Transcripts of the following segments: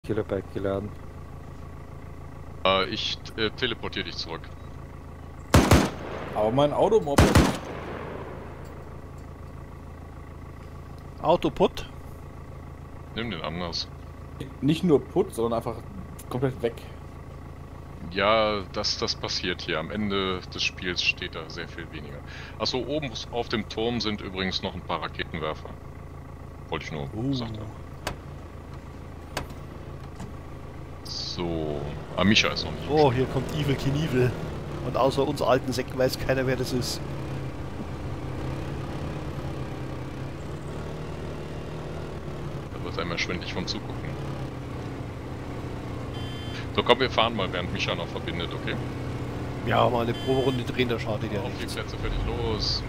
Kilobike geladen. Ich teleportiere dich zurück. Aber mein Automoped. Autoput? Nimm den anders. Nicht nur Putz, sondern einfach komplett weg. Ja, das passiert hier. Am Ende des Spiels steht da sehr viel weniger. Achso, oben auf dem Turm sind übrigens noch ein paar Raketenwerfer. Wollte ich nur gesagt haben. So, Mischa ist noch nicht. Oh, hier kommt Evil Knievel. Und außer uns alten Säcken weiß keiner, wer das ist. Da wird einem schwindelig vom Zugucken. So, komm, wir fahren mal, während Mischa noch verbindet, okay? Ja, mal eine Proberunde drehen, da schadet ja Auf die nichts. Plätze, fertig, los!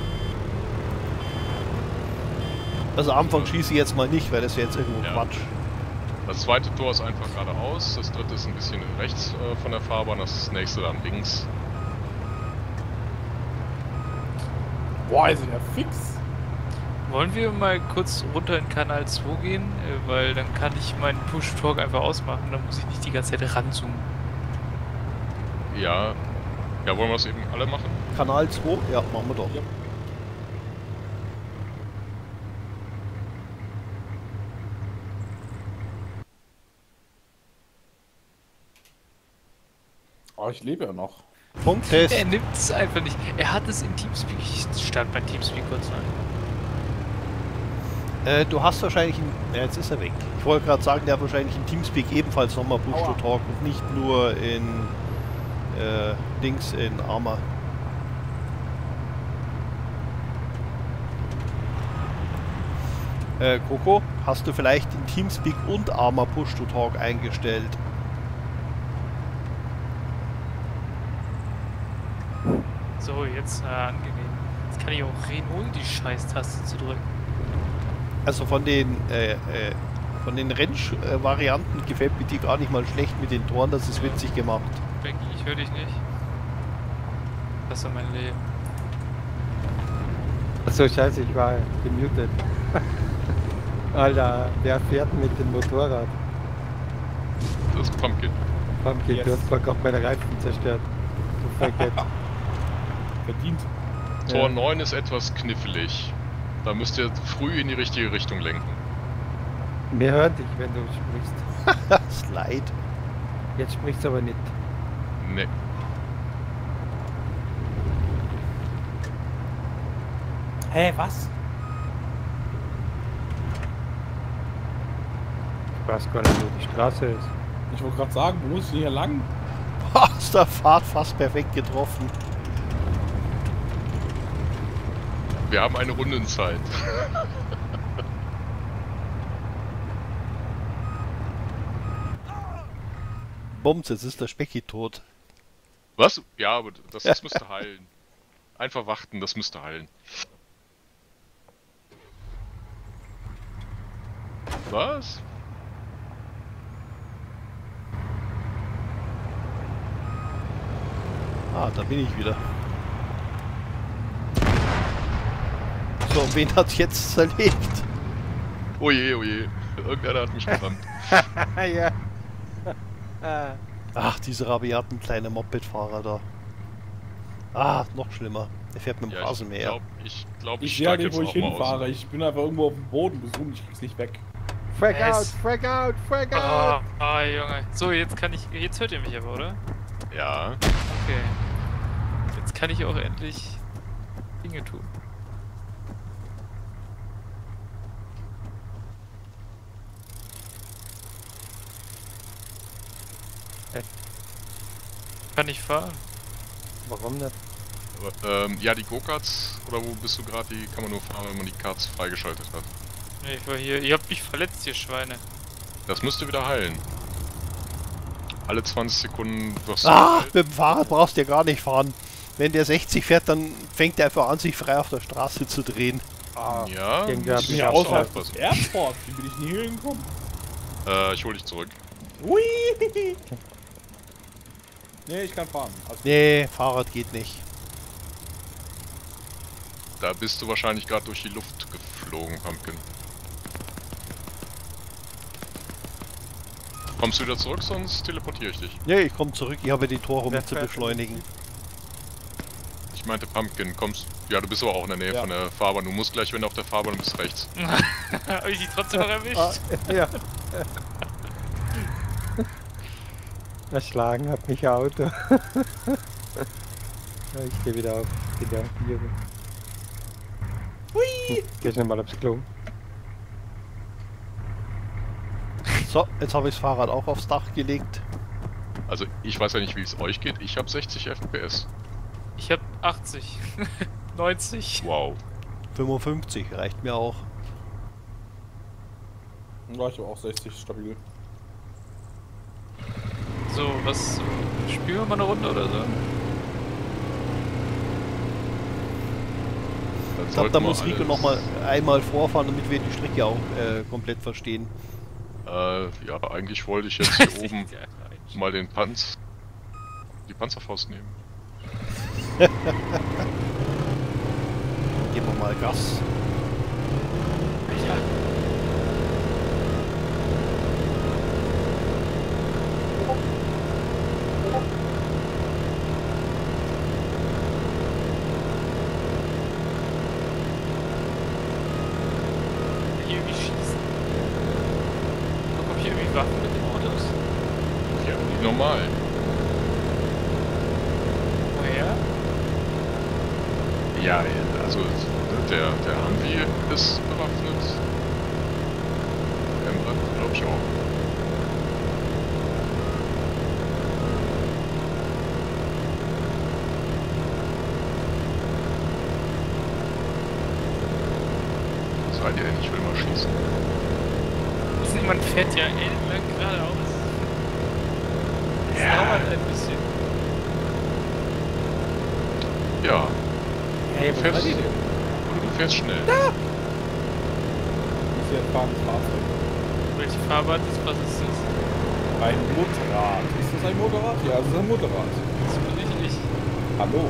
Also am Anfang schieße ich jetzt mal nicht, weil das wäre jetzt irgendwo Ja. Quatsch. Das zweite Tor ist einfach geradeaus, das dritte ist ein bisschen rechts von der Fahrbahn, das nächste dann links. Boah, ist ja fix. Wollen wir mal kurz runter in Kanal 2 gehen? Weil dann kann ich meinen Push-Talk einfach ausmachen, dann muss ich nicht die ganze Zeit ranzoomen. Ja, ja, wollen wir es eben alle machen? Kanal 2? Ja, machen wir doch. Ja. Oh, ich lebe ja noch. Funktest. Er nimmt es einfach nicht. Er hat es in Teamspeak. Ich starte bei Teamspeak kurz an. Du hast wahrscheinlich ja, jetzt ist er weg. Ich wollte gerade sagen, der hat wahrscheinlich im Teamspeak ebenfalls nochmal Push to Talk und nicht nur in Dings in Arma. Coco, hast du vielleicht in Teamspeak und Arma Push to Talk eingestellt? So, jetzt angenehm. Jetzt kann ich auch reden, ohne die Scheiß-Taste zu drücken. Also von den Rennvarianten gefällt mir die gar nicht mal schlecht mit den Toren, das ist witzig gemacht. Becky, ich höre dich nicht. Das ist mein Leben. Achso, scheiße, ich war gemutet. Alter, wer fährt mit dem Motorrad? Das ist Pumpkin. Pumpkin, Yes. du hast mal gerade meine Reifen zerstört. Du Faggot. Verdient. Tor Ja. 9 ist etwas knifflig. Da müsst ihr früh in die richtige Richtung lenken. Wir hören dich, wenn du sprichst. Slide. Jetzt sprichst du aber nicht. Ne. Hä, was? Ich weiß gar nicht, wo die Straße ist. Ich wollte gerade sagen, wo muss ich hier lang? Aus der Fahrt fast perfekt getroffen. Wir haben eine Rundenzeit. Bums, jetzt ist der Specki tot. Was? Ja, aber das müsste heilen. Einfach warten, das müsste heilen. Was? Ah, da bin ich wieder. So, wen hat's jetzt zerlegt? Oje, oje. Irgendeiner hat mich gerammt. ja. Ach, diese rabiaten kleinen Mopedfahrer da. Ah, noch schlimmer. Der fährt mit dem Ja, Rasenmäher. ich glaube, Ich sehe ja steig nicht, wo ich jetzt auch mal hinfahre. aus. Ich bin einfach irgendwo auf dem Boden gesucht, ich krieg's nicht weg. Frag out, Es- frag out, frag out! Junge. So, jetzt kann ich. Jetzt hört ihr mich aber, oder? Ja. Okay. Jetzt kann ich auch endlich Dinge tun. Kann ich fahren? Warum nicht? Aber, ja, die Go-Karts, oder wo bist du gerade? Die kann man nur fahren, wenn man die Karts freigeschaltet hat. Nee, ich war hier. Ihr habt mich verletzt, ihr Schweine. Das müsste wieder heilen. Alle 20 Sekunden wirst du Ah, geheilt. mit dem Fahrrad brauchst du ja gar nicht fahren. Wenn der 60 fährt, dann fängt er einfach an, sich frei auf der Straße zu drehen. Ja, Irgendwie muss hab Ich bin ich ja auch außerhalb des aufpassen. Airports. Wie bin ich denn hier hingekommen? Ich hol dich zurück. Hui! Nee, ich kann fahren. Also, Nee, Fahrrad geht nicht. Da bist du wahrscheinlich gerade durch die Luft geflogen, Pumpkin. Kommst du wieder zurück, sonst teleportiere ich dich. Ja, ich komme zurück. Ich habe die Tore, um Wer mich zu fährt beschleunigen. Ich meinte Pumpkin, kommst... Ja, du bist aber auch in der Nähe Ja. von der Fahrbahn. Du musst gleich, wenn du auf der Fahrbahn bist, rechts. Habe ich die trotzdem noch erwischt? Ja. Erschlagen hat mich Auto. Ja, ich gehe wieder auf. Wieder hier. Hui! Geh schnell mal aufs Klo. So, jetzt habe ich das Fahrrad auch aufs Dach gelegt. Also, ich weiß ja nicht, wie es euch geht. Ich habe 60 FPS. Ich habe 80. 90. Wow. 55 reicht mir auch. Ja, ich habe auch 60 stabil. So, was... Spielen wir mal eine Runde oder so? Dann Ich glaube, da sollten wir muss Rico alles- noch mal einmal vorfahren, damit wir die Strecke auch komplett verstehen. Ja, eigentlich wollte ich jetzt hier oben mal die Panzerfaust nehmen. Geben wir mal Gas. Alter. Hier irgendwie schießen. Bekomme ich irgendwie Waffen mit den Autos? Ja, die normal. Woher? Ja, also der Humvee ist bewaffnet. Der Embrand, glaube ich auch. Seid ihr denn? Ich will mal schießen. Niemand fährt ja ellenlang geradeaus. Das dauert ein bisschen. Ja, Hey, du fährst, oder du fährst schnell. Ich sehe ein fahrendes Fahrzeug. Welche Fahrbahn ist, was ist das? Ein Motorrad. Ist das ein Motorrad? Ja, es ist ein Motorrad. Das bin ich nicht. Hallo.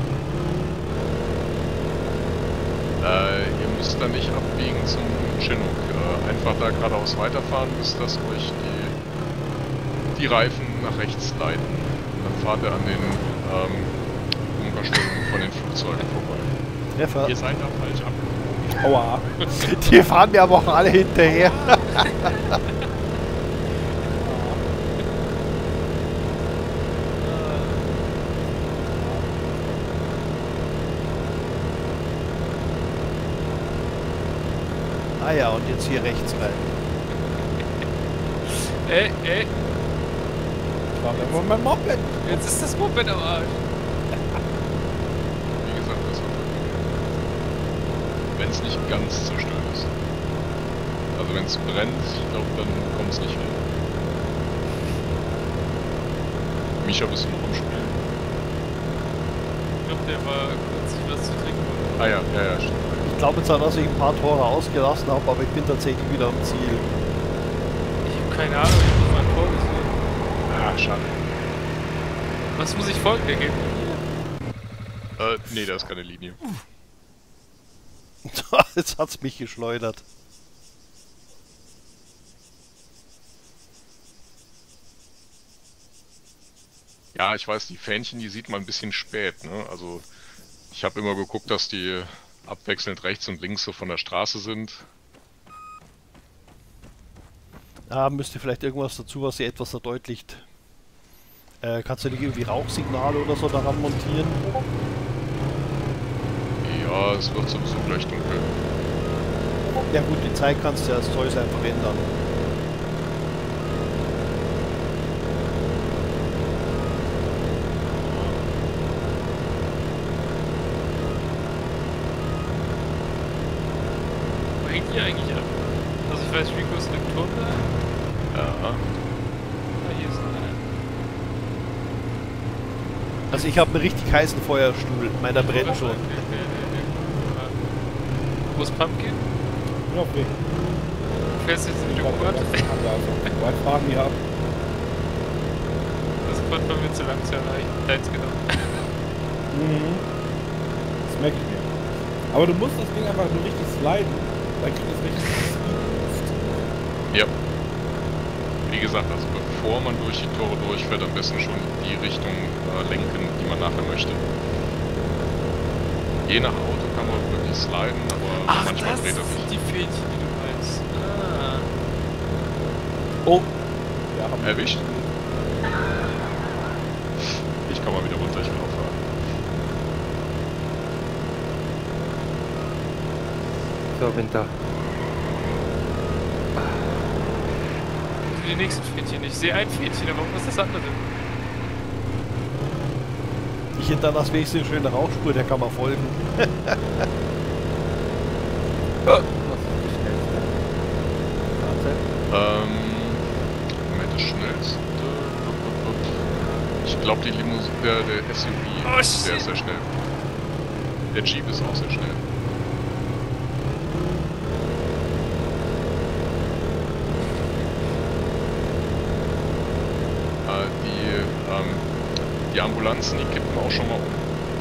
Ihr müsst dann nicht abbiegen zum Chinook. Einfach da geradeaus weiterfahren, bis das euch die Reifen nach rechts leiten. Dann fahrt ihr an den Bunkerstellungen von den Flugzeugen vorbei. Treffer. Ihr seid da falsch abgebogen. Aua. Die fahren mir aber auch alle hinterher. Ah ja, und jetzt hier rechts rein. Ich war irgendwo mein Moped. Jetzt ist das Moped am Arsch. Wie gesagt, das wird wenn es nicht ganz zerstört ist. Also wenn es brennt, ich glaube, dann kommt es nicht hin. Micha, bist du noch am Spielen? Ich glaube, der war kurz sich was zu trinken. Ah ja, stimmt. Ich glaube zwar, dass ich ein paar Tore ausgelassen habe, aber ich bin tatsächlich wieder am Ziel. Ich habe keine Ahnung, ich muss mein Tor gesehen. Ah, schade. Was muss ich folgen, der Game? Nee, da ist keine Linie. Jetzt hat's mich geschleudert. Ja, ich weiß, die Fähnchen, die sieht man ein bisschen spät, ne? Also, ich habe immer geguckt, dass die abwechselnd rechts und links so von der Straße sind. Ah, müsste vielleicht irgendwas dazu, was sie etwas verdeutlicht. Kannst du nicht irgendwie Rauchsignale oder so daran montieren? Ja, es wird sowieso gleich dunkel. Ja gut, die Zeit kannst du ja als Zeus einfach ändern. Wo hängt ihr eigentlich ab? Also ich weiß, Rico ist in dem Turm da. Ja. Ah, hier ist noch einer. Also ich habe einen richtig heißen Feuerstuhl, meiner brennt schon. Wo ist Pumpkin? Ich bin auf Weg. Fährst du jetzt mit Ich dem glaube, Quad? Weit fahren die ab. Das Quad war mir zu lang zu erreichen. Deins genau. Das merke ich mir. Aber du musst das Ding einfach nur richtig sliden, dann kriegt es richtig Speed. Ja. Wie gesagt, also bevor man durch die Tore durchfährt, am besten schon in die Richtung lenken, die man nachher möchte. Je nach Auto kann man wirklich sliden, aber Ach, manchmal das dreht er sind sich. die Fähnchen, die du meinst. Ah. Oh! Ja, haben wir Erwischt? Ich kann mal wieder runter, ich will auffahren. So, bin da. Die nächsten Fähnchen. Ich sehe ein Fähnchen, aber wo ist das andere? Ich hinterlasse wenigstens eine schöne Rauchspur, der kann man folgen. Was ist die schnellste Fahrzeit? Moment, das schnellste. Ich glaube, die Limousine, der SUV Oh, ist sehr, shit. sehr schnell. Der Jeep ist auch sehr schnell. Die Ambulanzen, die kippen auch schon mal um.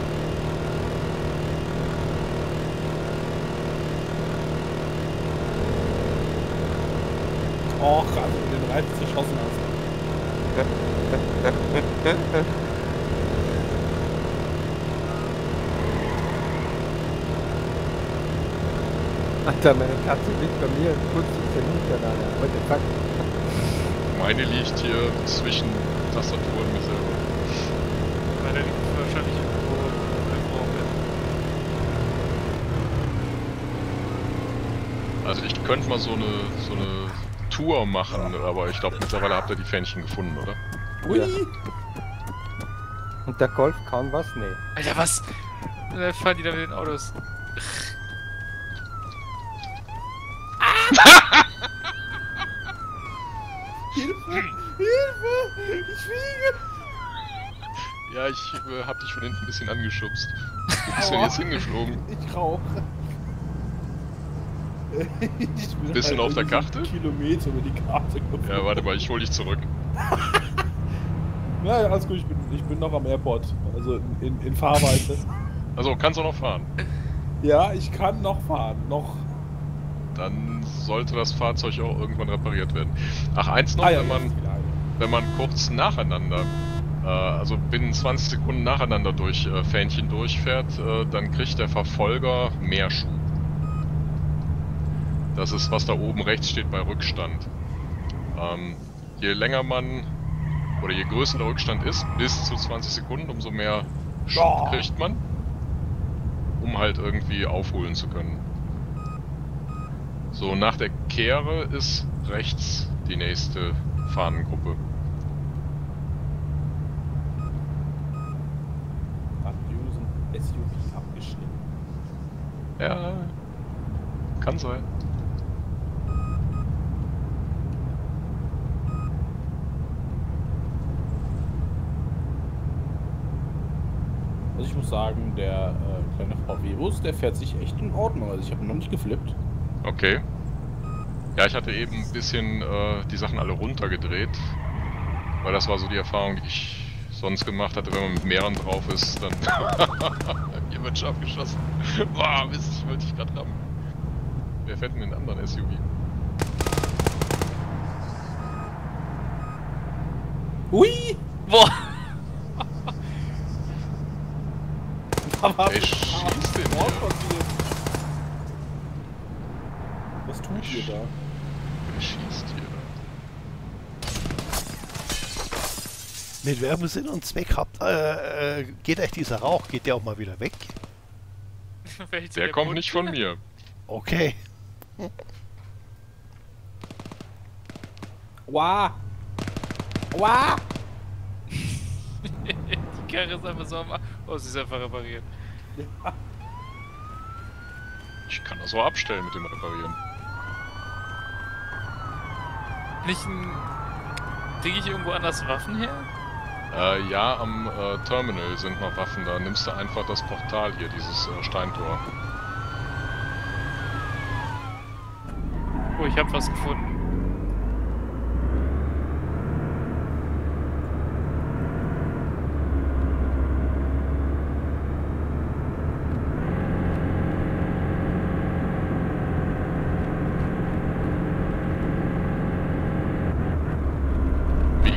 Oh, gerade wenn du den Reifen zerschossen hast. Alter, meine Katze liegt bei mir und putzt sich den Hintern an. What the fuck? Meine liegt hier zwischen Tastaturen mir selber. Weil der liegt wahrscheinlich irgendwo im Bett. Also ich könnte mal so eine Tour machen, aber ich glaube mittlerweile habt ihr die Fähnchen gefunden, oder? Ui! Ja. Und der Golf kann was? Nee. Alter, was? Da fahren die da mit den Autos. Hilfe! Hilfe! Ich fliege! Ja, ich hab dich von hinten ein bisschen angeschubst. Wo bist du denn Aua. jetzt hingeflogen? Ich rauche. Ich bin Bist du noch auf der irgendwie Karte? Kilometer über die Karte geflogen. Ja, warte mal, ich hol dich zurück. Ja, alles gut, ich bin noch am Airport. Also in Fahrweite. Also, kannst du noch fahren? Ja, ich kann noch fahren. Noch. Dann sollte das Fahrzeug auch irgendwann repariert werden. Ach, eins noch, Ah ja, wenn man kurz nacheinander, also binnen 20 Sekunden nacheinander durch Fähnchen durchfährt, dann kriegt der Verfolger mehr Schub. Das ist, was da oben rechts steht bei Rückstand. Je länger man, oder je größer der Rückstand ist, bis zu 20 Sekunden, umso mehr Schub Oh. kriegt man, um halt irgendwie aufholen zu können. So, nach der Kehre ist rechts die nächste Fahnengruppe. Grandiosen SUV abgeschnitten. Ja, kann sein. Also ich muss sagen, der kleine VW-Bus, der fährt sich echt in Ordnung. Also ich habe ihn noch nicht geflippt. Okay. Ja, ich hatte eben ein bisschen die Sachen alle runtergedreht, weil das war so die Erfahrung, die ich sonst gemacht hatte, wenn man mit mehreren drauf ist, dann hier wird scharf geschossen. Boah, Mist, ich wollte dich gerade rammen. Wer fährt denn den anderen SUV? Ui! Boah! Aber Ey, schieß den Mord hier. passiert. Was tut ihr da? Wer schießt hier? Mit welchem Sinn und Zweck geht euch dieser Rauch? Geht der auch mal wieder weg? Vielleicht Der kommt nicht von mir. Okay. Wow! Wow! Die Karre ist einfach so am... Oh, sie ist einfach repariert. Ich kann das so abstellen mit dem Reparieren. Nicht ein... Kriege ich irgendwo anders Waffen her? Ja, am Terminal sind noch Waffen, da nimmst du einfach das Portal hier, dieses Steintor. Oh, ich habe was gefunden.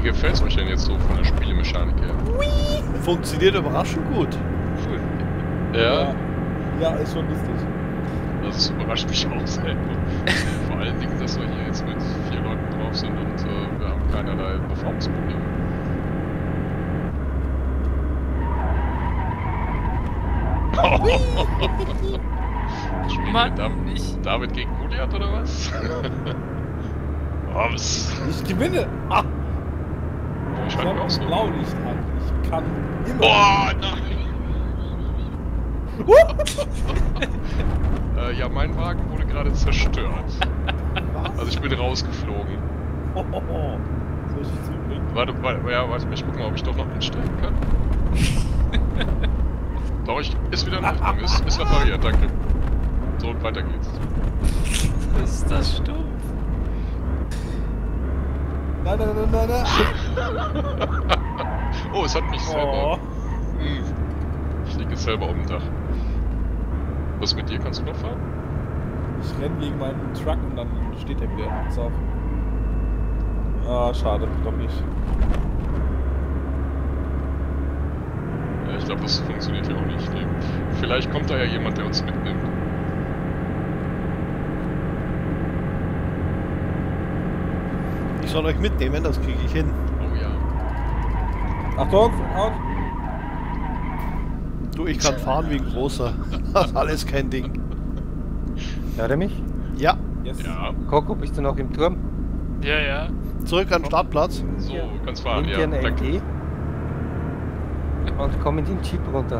gefällt es euch denn jetzt so von der Spielemechanik her? Funktioniert überraschend gut. Ja, Ja, ist schon lustig. das überrascht mich auch selber. Vor allen Dingen, dass wir hier jetzt mit 4 Leuten drauf sind und wir haben keinerlei Performance-Probleme. Spielen wir Mann, David gegen Goliath oder was? Was? Ich gewinne! Ah! Ich Ich fand habe auch das so. Blaulicht an. Ich kann immer. Boah, nein! Ja, mein Wagen wurde gerade zerstört. Was? Also ich bin rausgeflogen. Soll ich dich zurückbringen? Warte, ich guck mal, ob ich doch noch mitsteigen kann. Doch, ist wieder in Ordnung, ist repariert, danke. So, und weiter geht's. Ist das stumpf? Nein. Oh, es hat mich selber. Oh. Ich liege jetzt selber auf dem Dach. Was mit dir? Kannst du noch fahren? Ich renn gegen meinen Truck und dann steht er wieder. Pass auf. Ah, schade, doch nicht. Ja, ich glaube, das funktioniert ja auch nicht. Nee. Vielleicht kommt da ja jemand, der uns mitnimmt. Ich soll euch mitnehmen, das kriege ich hin. Oh ja. Achtung, out! Du, ich kann fahren wie ein großer. Das ist alles kein Ding. Hört ihr mich? Ja, Yes. Ja, Coco, bist du noch im Turm? Ja, ja. zurück an den Startplatz. so, kannst fahren, Nimm ja. dir einen Danke. LG und komm in den Jeep runter.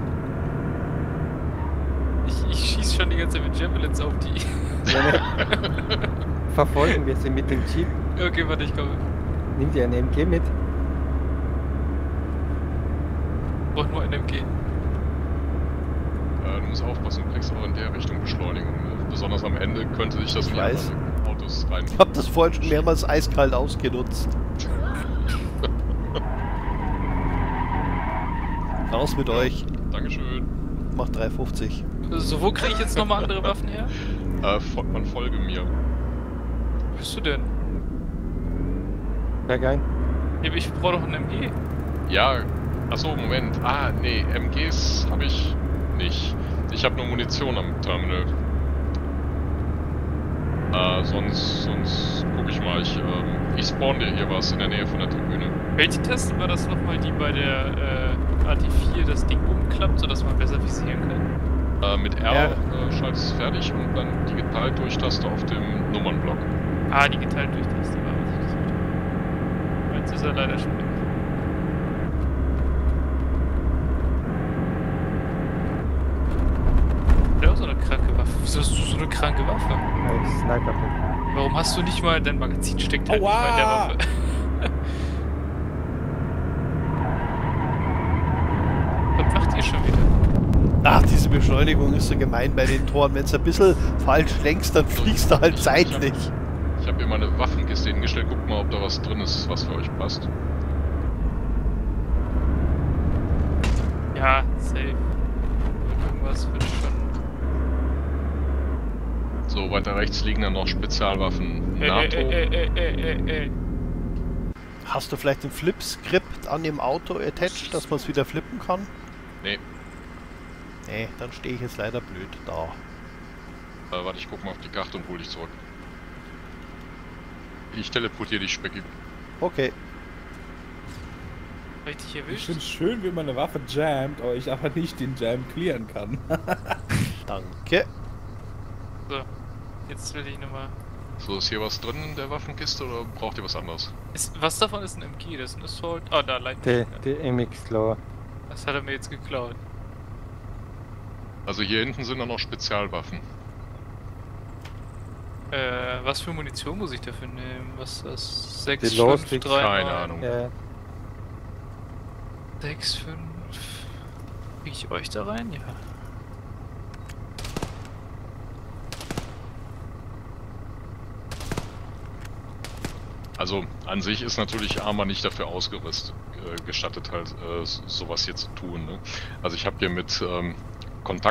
Ich schieß schon die ganze Zeit mit Javelins auf die. Verfolgen wir sie mit dem Jeep. Okay, warte, ich komme. Nimm dir einen MG mit. Ich brauch nur ein MG. Du musst aufpassen, du kriegst auch in der Richtung Beschleunigung. Ne? Besonders am Ende könnte sich das in die weiß. anderen Autos rein. Ich hab das vorhin schon mehrmals eiskalt ausgenutzt. Raus mit euch. Dankeschön. Macht 3,50. So, wo kriege ich jetzt nochmal andere Waffen her? Man folge mir. Wo bist du denn? Berg ein. Ich brauche doch ein MG. Ja, achso, Moment. Ah, nee, MGs habe ich nicht. Ich habe nur Munition am Terminal. Sonst guck ich mal. Ich spawn dir hier was in der Nähe von der Tribüne. Welche Taste war das nochmal, die bei der AT4 das Ding umklappt, sodass man besser visieren kann? Mit R schaltest du fertig und dann digital Durchtaste auf dem Nummernblock. Ah, die geteilt durch Taste war, was ich gesagt habe. Jetzt ist er leider schon weg. Der hat auch so eine kranke Waffe. Wieso hast du so eine kranke Waffe? Als Sniper. Warum hast du nicht mal, dein Magazin steckt halt Aua! nicht mal in der Waffe? Was macht ihr schon wieder? Ach, diese Beschleunigung ist so gemein bei den Toren. Wenn du ein bisschen falsch lenkst, dann fliegst du halt seitlich. Ich habe hier meine Waffenkiste hingestellt. Guckt mal, ob da was drin ist, was für euch passt. Ja, safe. Irgendwas wird schon. So, weiter rechts liegen dann noch Spezialwaffen. NATO. Hast du vielleicht ein Flip-Skript an dem Auto attached, dass man es wieder flippen kann? Nee, Nee, dann stehe ich jetzt leider blöd da. warte, ich guck mal auf die Karte und hol dich zurück. Ich teleportiere dich, Specki. Okay. Richtig Ich erwischt. finde schön, wie meine Waffe jammt, aber ich aber nicht den Jam clearen kann. Danke. So, jetzt will ich nochmal. So, ist hier was drin in der Waffenkiste oder braucht ihr was anderes? Was davon ist ein MG? Das ist ein Assault. Ah, da Die Lightning. MX Lower. Das hat er mir jetzt geklaut. Also hier hinten sind dann noch Spezialwaffen. Was für Munition muss ich dafür nehmen? Was ist das? 6, Die 5, Lowsticks? 3, Keine 9, Ahnung. 6, 5. Krieg ich euch da rein? Ja. Also an sich ist natürlich Arma nicht dafür ausgerüstet, gestattet halt sowas hier zu tun. Ne? Also ich habe hier mit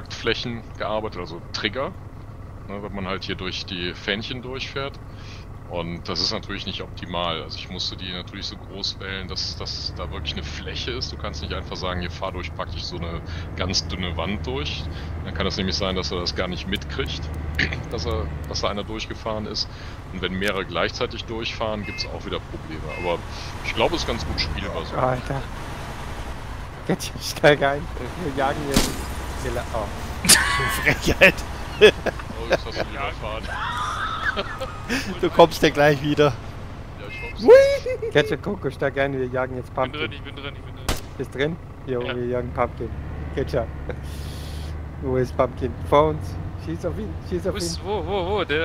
Kontaktflächen gearbeitet, also Trigger, ne, wenn man halt hier durch die Fähnchen durchfährt. Und das ist natürlich nicht optimal. Also ich musste die natürlich so groß wählen, dass da wirklich eine Fläche ist. Du kannst nicht einfach sagen, hier fahr durch praktisch so eine ganz dünne Wand durch. Dann kann es nämlich sein, dass er das gar nicht mitkriegt, dass da einer durchgefahren ist. Und wenn mehrere gleichzeitig durchfahren, gibt es auch wieder Probleme. Aber ich glaube, es ist ganz gut spielbar so. Alter. Jetzt steig ein. Wir jagen jetzt. Oh. So Frechheit. Oh, jetzt hast du die überfahren. Du kommst ja gleich wieder. Ja, ich hoffe. Ketchup Coco, steig ein. Wir jagen jetzt Ich bin Pumpkin. drin, ich bin drin, ich bin drin. Bist drin? Jo, Ja. wir jagen Pumpkin. Ketchup. Wo ist Pumpkin? Vor uns. Schieß auf ihn. Schieß auf Wo ihn. ist, wo, der...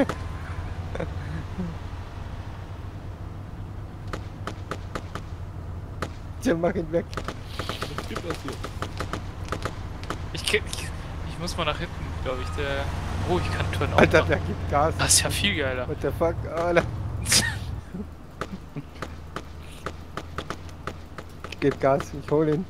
Tja, mach ihn weg. Was gibt das hier? Ich muss mal nach hinten, glaube ich. Oh, ich kann Turn Alter, auch der machen. gibt Gas. Das ist ja viel geiler. What the fuck? Alter. Ich geb Gas. Ich hol ihn.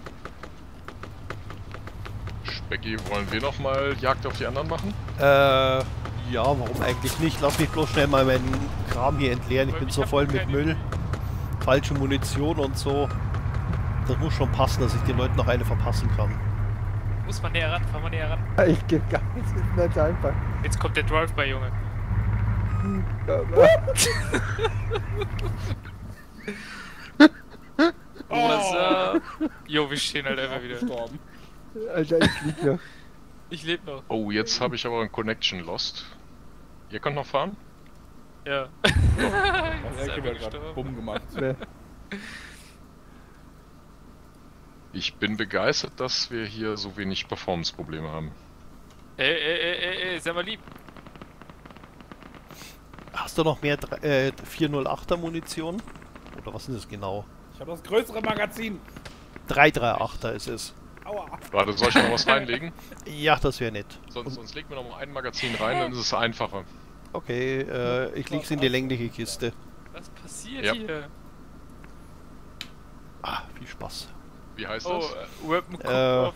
Specki, wollen wir nochmal Jagd auf die anderen machen? Ja, warum eigentlich nicht? Lass mich bloß schnell mal meinen Kram hier entleeren. Ich Weil bin ich so hab voll noch mit keine- Müll. Falsche Munition und so. Das muss schon passen, dass ich den Leuten noch eine verpassen kann. Muss man näher ran, fahr mal näher ran. Ich geb Gas. Das ist nicht einfach. Jetzt kommt der Drive-by, Junge. Was Jo, wir stehen halt einfach wieder. Gestorben. Alter, ich lieg noch. Ich lebe noch. Oh, jetzt habe ich aber ein Connection lost. Ihr könnt noch fahren? Ja. Der Ist Ecke einfach wird gerade gestorben. bumm gemacht. Ne. Ich bin begeistert, dass wir hier so wenig Performance-Probleme haben. Sei mal lieb. Hast du noch mehr 408er Munition? Oder was ist das genau? Ich habe das größere Magazin. 338er ist es. Aua. Warte, soll ich noch was reinlegen? Ja, das wäre nett. Sonst legen wir noch mal ein Magazin rein, dann ist es einfacher. Okay, ich leg's in die längliche Kiste. Was passiert Ja. hier? Ah, viel Spaß. Wie heißt Oh, das? Weapon Äh,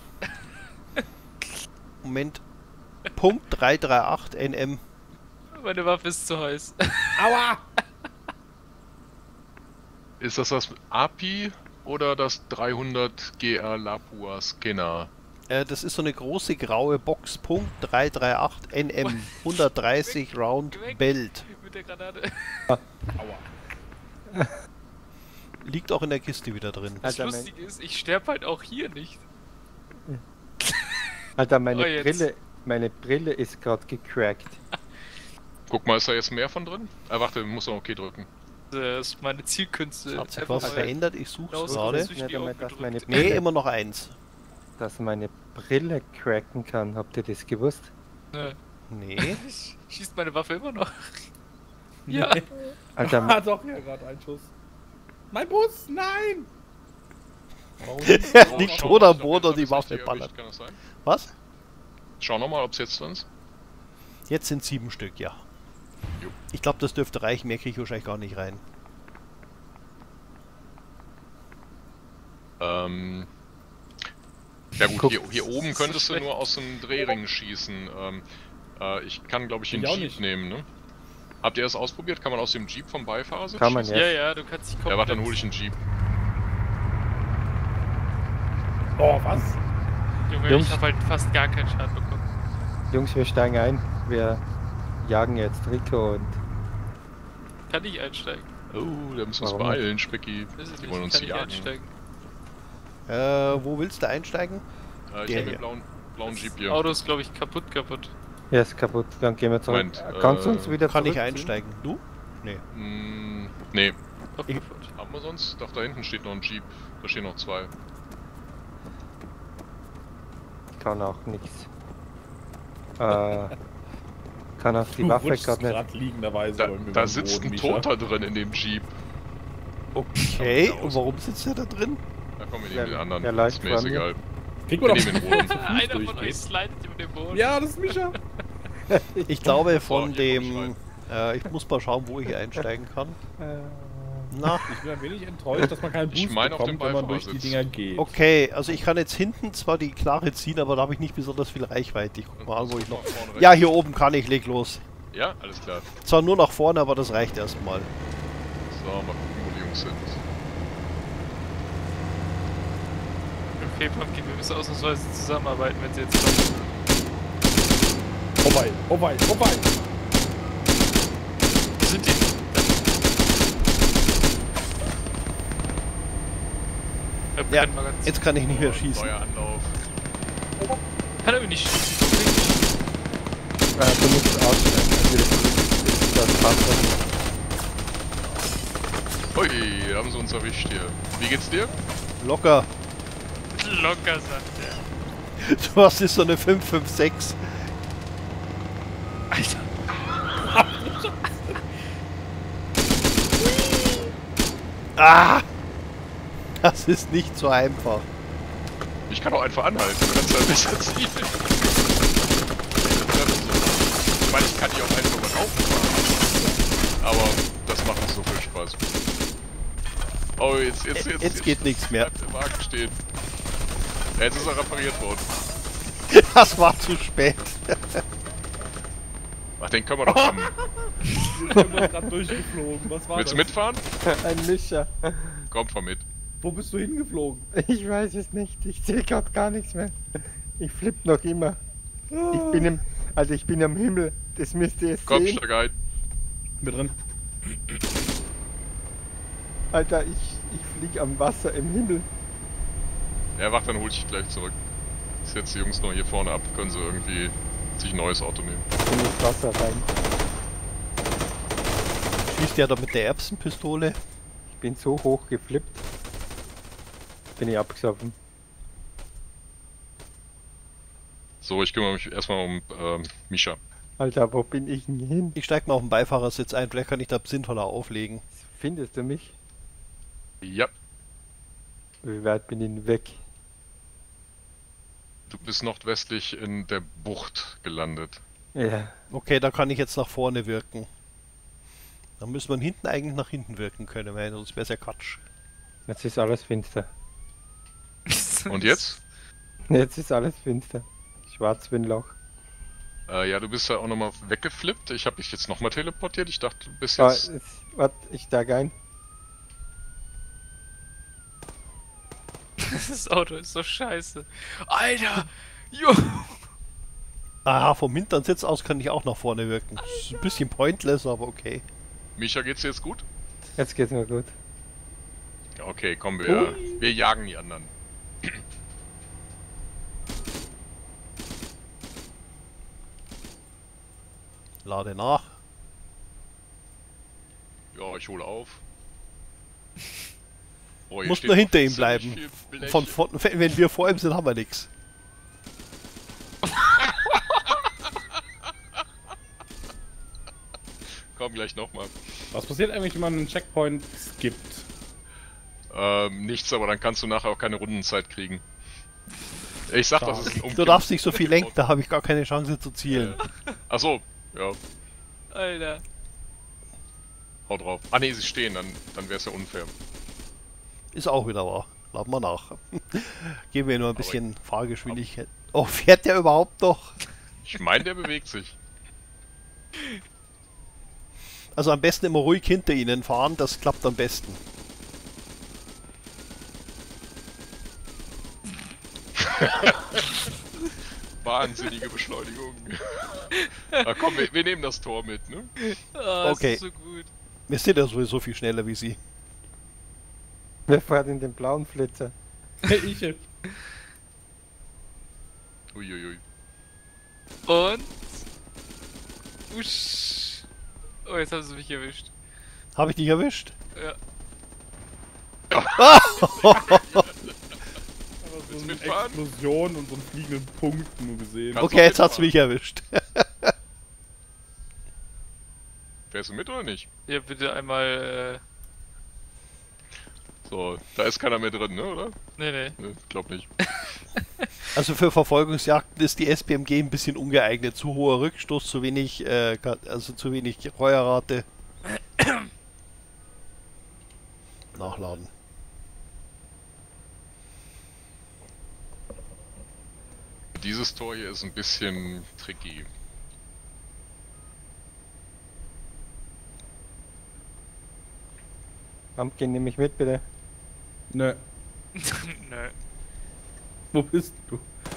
Moment. Punkt 338 NM. Meine Waffe ist zu heiß. Aua. Ist das API oder das 300 GR Lapua Skinner? Das ist so eine große graue Box. Punkt 338 NM. 130 Round Weg. Belt. Mit der Granate. Aua. Liegt auch in der Kiste wieder drin. Das Alter, Lustige ist, ich sterbe halt auch hier nicht. Alter, meine Oh, jetzt. Brille ist gerade gecrackt. Guck mal, ist da jetzt mehr von drin? Warte, muss noch OK drücken. Das ist meine Zielkünste. Hat sich Einfach was mal verändert? Ich such's raus- gerade. durch die Nicht einmal, Augen dass meine gedrückt. Nee, immer noch eins. Dass meine Brille cracken kann. Habt ihr das gewusst? Ne. Nee. Schießt meine Waffe immer noch? Ja. Nee. Alter, Ah, doch, ja, gerade ein Schuss. Mein Bus, nein! Warum Er liegt Schau tot mal, am ob Boden jetzt und die das Waffe richtig ballert. erwischt, kann das sein? Was? Schau nochmal, ob es jetzt drin ist. Jetzt sind 7 Stück, ja. Jo. Ich glaube, das dürfte reichen. Mehr kriege ich wahrscheinlich gar nicht rein. Ja gut, Guck. hier oben Das ist könntest so du nur aus dem Drehring schießen. Ich kann glaube ich den Ich auch Jeep nicht. nehmen, ne? Habt ihr das ausprobiert? Kann man aus dem Jeep vom Beifahrer sitzen? Kann man schießen? ja. Ja, du kannst dich komplett... Ja, warte, dann hole ich einen Jeep. Oh, was? Junge, Jungs. ich habe halt fast gar keinen Schaden bekommen. Jungs, wir steigen ein. Wir jagen jetzt Rico und Kann ich einsteigen? Oh, da müssen wir uns Warum beeilen, Specki. Das ist Die nicht, wollen uns kann ich jagen. einsteigen. Wo willst du einsteigen? Ich Der habe hier. den blauen Jeep Das hier. Auto ist, glaube ich, kaputt. er ist kaputt. Dann gehen wir zurück. Moment, Kannst du uns wieder Kann ich zurückziehen? einsteigen? Du? Nee. Nee, Auf Ich- kaputt. haben wir sonst? Doch, da hinten steht noch ein Jeep. Da stehen noch zwei. Ich kann auch nichts. Kann auf die Du Waffe rutschst gerade nicht. grad liegenderweise Da, bei mir da beim sitzt Boden, ein Mischa. Toter drin in dem Jeep. Okay, Schaut und aus. warum sitzt er da drin? Da kommen wir Der- neben den anderen. der Ist läuft mir vor ist mir. egal. Kriegt man Wir doch nehmen ihn zu Fuß Einer von durchgehen. euch slidet über den Boden. Ja, das ist Mischa. Ich glaube So, von hier komm dem... ich ich muss mal schauen, wo ich einsteigen kann. Na, Ich bin ein wenig enttäuscht, dass man keinen Ich Boost meine, auf dem bekommt, wenn man durch die Beifahrersitz. Dinger geht. okay, also ich kann jetzt hinten zwar die Klare ziehen, aber da habe ich nicht besonders viel Reichweite. Ich guck mal an, wo ich noch... Vorne Ja, hier oben kann ich, leg los. Ja, alles klar. Zwar nur nach vorne, aber das reicht erstmal. So, mal gucken, wo die Jungs sind. Okay, Pumpkin, wir müssen ausnahmsweise zusammenarbeiten, wenn sie jetzt kommen. Vorbei, vorbei, vorbei! Wo sind die? Ich hab Ja, kein Magazin. jetzt kann ich nicht mehr schießen. Neuer Anlauf. Kann er nicht schießen. Okay. Du musst es ausstellen. Das passt. Hui, haben sie uns erwischt hier. Wie geht's dir? Locker. Locker, sagt er. Du hast jetzt so eine 556. Alter. Ah! Das ist nicht so einfach. Ich kann auch einfach anhalten, du kannst ja besser ziehen. Ich meine, ich kann die auch einfach mal auffahren. Aber das macht nicht so viel Spaß. Oh, jetzt geht nichts mehr. Bleibt der Wagen stehen. Ja, jetzt ist er repariert worden. Das war zu spät. Ach, den können wir doch haben. Wir sind gerade durchgeflogen. Was war Willst du das? mitfahren? Ein Mischer. Komm, fahr mit. Wo bist du hingeflogen? Ich weiß es nicht. Ich sehe gerade gar nichts mehr. Ich flipp noch immer. Ich bin am Himmel. Das müsst ihr Komm, sehen. steig ein. Mit drin. Alter, ich flieg am Wasser im Himmel. Ja, wach, dann hol ich dich gleich zurück. Ich setze die Jungs noch hier vorne ab. Können sie irgendwie sich ein neues Auto nehmen. In das Wasser rein. Schießt ja da mit der Erbsenpistole. Ich bin so hoch geflippt. Bin ich abgesoffen. So, ich kümmere mich erstmal um Misha. Alter, wo bin ich denn hin? Ich steig mal auf den Beifahrersitz ein, vielleicht kann ich da sinnvoller auflegen. Findest du mich? Ja, Wie weit bin ich denn weg? du bist nordwestlich in der Bucht gelandet. Ja. Okay, da kann ich jetzt nach vorne wirken. Dann müsste man hinten eigentlich nach hinten wirken können, weil sonst wäre es ja Quatsch. Jetzt ist alles finster. Und jetzt? Jetzt ist alles finster. Schwarz wie ein Loch. Ja, du bist ja auch nochmal weggeflippt. Ich habe dich jetzt nochmal teleportiert. Ich dachte, du bist Ah, jetzt... warte, ich steig ein. Das Auto ist so scheiße. Alter! Jo! Aha, vom Hinternsitz aus kann ich auch nach vorne wirken. Ist ein bisschen pointless, aber okay. Misha, geht's dir jetzt gut? Jetzt geht's mir gut. Ja, okay, komm, wir jagen die anderen. Lade nach. Ja, ich hole auf. Oh, hier Muss steht nur noch hinter ihm ziemlich bleiben. viel Blech. Wenn wir vor ihm sind, haben wir nichts. Komm gleich nochmal. Was passiert eigentlich, wenn man einen Checkpoint skippt? Nichts, aber dann kannst du nachher auch keine Rundenzeit kriegen. Ich sag, das ist ein Du darfst nicht so viel lenken, da habe ich gar keine Chance zu zielen. Achso, ja, Alter. hau drauf. Ah ne, sie stehen, dann wär's ja unfair. Ist auch wieder wahr. Laden wir nach. Geben wir nur ein bisschen Fahrgeschwindigkeit. Oh, fährt der überhaupt noch? Ich meine, der bewegt sich. Also am besten immer ruhig hinter ihnen fahren, das klappt am besten. Wahnsinnige Beschleunigung. Na komm, wir nehmen das Tor mit, ne? Ah, Okay. das ist so gut. Wir sind ja sowieso viel schneller wie sie. Wer fährt in den blauen Flitzer? Ich. Uiuiui. Und? Usch. Oh, jetzt haben sie mich erwischt. Habe ich dich erwischt? Ja. Aber so Willst du eine mitfahren? Explosion und so einen fliegenden Punkt nur gesehen. Kannst Okay, du jetzt hat's mitfahren? mich erwischt. Fährst du mit oder nicht? Ja, bitte einmal, So, da ist keiner mehr drin, ne, oder? nee. Ne, glaub nicht. Also für Verfolgungsjagden ist die SPMG ein bisschen ungeeignet. Zu hoher Rückstoß, zu wenig Feuerrate. Nachladen. Dieses Tor hier ist ein bisschen tricky. Pumpkin, nimm mich mit, bitte. Nö. Nö. Wo bist du?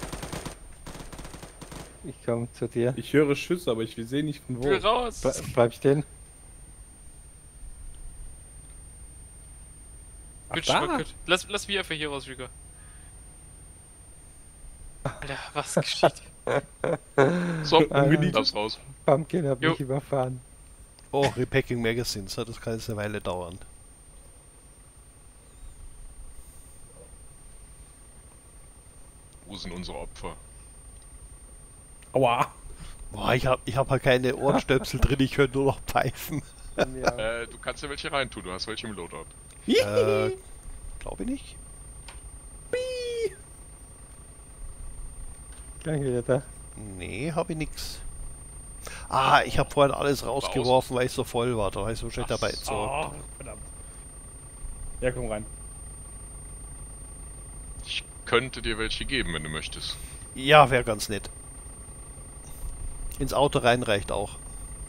Ich komme zu dir. Ich höre Schüsse, aber ich sehe nicht von wo. Geh raus! Bleib stehen. Ach, Gut, da? gut. Lass mich einfach hier raus, Rico. Alter, was geschieht? So, Nein. lass raus. Pumpkin hat Jo. mich überfahren. Oh, Repacking Magazines, das kann jetzt eine Weile dauern. Wo sind unsere Opfer? Aua. Boah, ich hab halt keine Ohrenstöpsel drin, ich höre nur noch Pfeifen. Ja. Du kannst ja welche reintun, du hast welche im Loadout. Glaube ich nicht. Gleich wieder da. Nee, habe ich nix. Ah, ich habe vorhin alles rausgeworfen, weil ich so voll war. Da habe ich so schlecht dabei Oh, verdammt. Ja, komm rein. Ich könnte dir welche geben, wenn du möchtest. Ja, wäre ganz nett. Ins Auto rein reicht auch.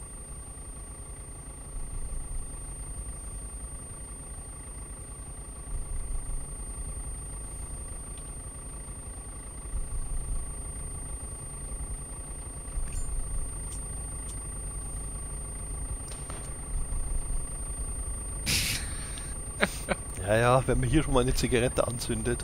Ja, ja, wenn man hier schon mal eine Zigarette anzündet.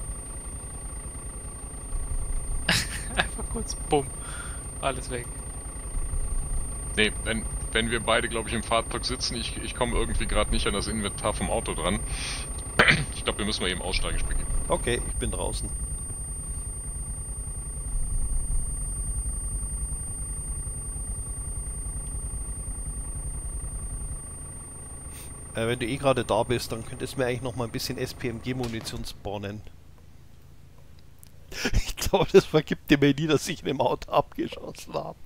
Einfach kurz, bumm. Alles weg. Nee, wenn wir beide, glaube ich, im Fahrzeug sitzen, ich komme irgendwie gerade nicht an das Inventar vom Auto dran. Ich glaube, wir müssen mal eben aussteigen, Spicki. Okay, ich bin draußen. Wenn du eh gerade da bist, dann könntest du mir eigentlich noch mal ein bisschen SPMG-Munition spawnen. Ich glaube, das vergibt dir mir nie, dass ich in dem Auto abgeschossen habe.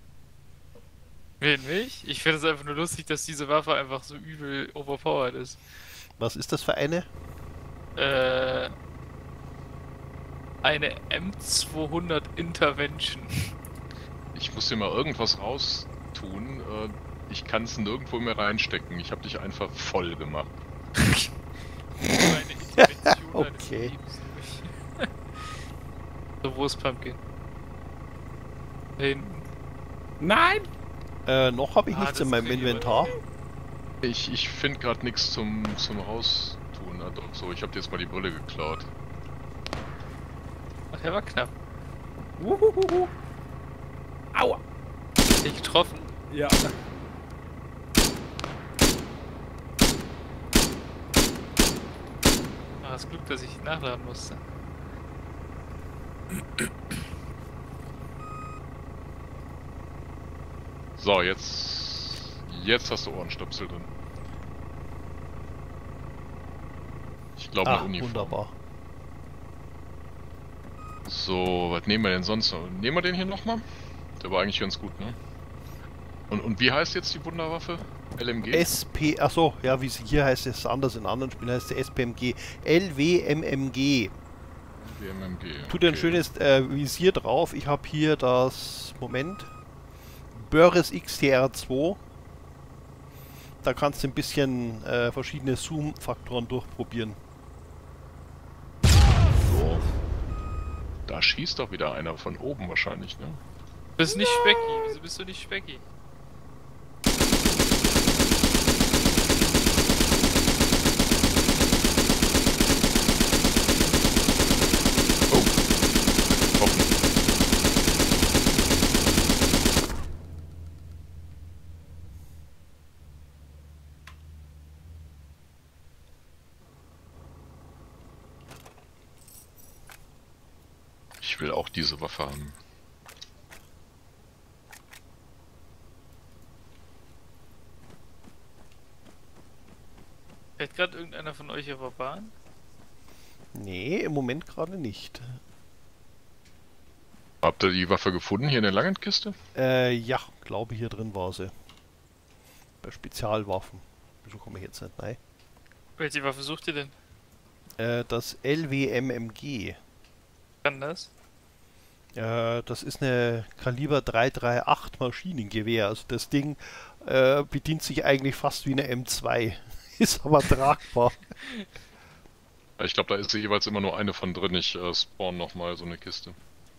Wen, mich? Ich finde es einfach nur lustig, dass diese Waffe einfach so übel overpowered ist. Was ist das für eine? Eine M200 Intervention. Ich muss dir mal irgendwas raustun. Ich kann es nirgendwo mehr reinstecken. Ich habe dich einfach voll gemacht. Eine Intervention Okay. eines Lebens. So, wo ist Pumpkin? Da hinten. Nein! Noch habe ich Ah, nichts das in meinem krieg ich aber Inventar. Ich finde gerade nichts zum Raustun. Na doch, so, ich habe dir jetzt mal die Brille geklaut. Ach, der war knapp. Uhuhuhu. Aua! Dich getroffen? Ja. Ah, das Glück, dass ich nachladen musste. So, jetzt hast du Ohrenstöpsel drin. Ich glaube eine Ah, Uniform. wunderbar. So, was nehmen wir denn sonst noch? Nehmen wir den hier nochmal? Der war eigentlich ganz gut, ne? Und wie heißt jetzt die Wunderwaffe? LMG? Achso, ja, wie sie hier heißt, ist anders. In anderen Spielen heißt es SPMG. LWMMG. WMMG. Tut ein schönes Visier drauf. Ich habe hier das, Moment, Börres XTR2. Da kannst du ein bisschen verschiedene Zoom-Faktoren durchprobieren. So. Da schießt doch wieder einer von oben wahrscheinlich, ne? Du bist nicht Specky. Wieso bist du nicht Specky? Oh. Offen. Ich will auch diese Waffe haben. Fährt gerade irgendeiner von euch auf der Bahn? Nee, im Moment gerade nicht. Habt ihr die Waffe gefunden hier in der Langenkiste? Ja, glaube hier drin war sie. Bei Spezialwaffen. Wieso komme ich jetzt nicht rein? Welche Waffe sucht ihr denn? Das LWMMG. Kann das? Das ist eine Kaliber 338 Maschinengewehr. Also das Ding bedient sich eigentlich fast wie eine M2. Ist aber tragbar. Ich glaube, da ist jeweils immer nur eine von drin. Ich spawn nochmal so eine Kiste.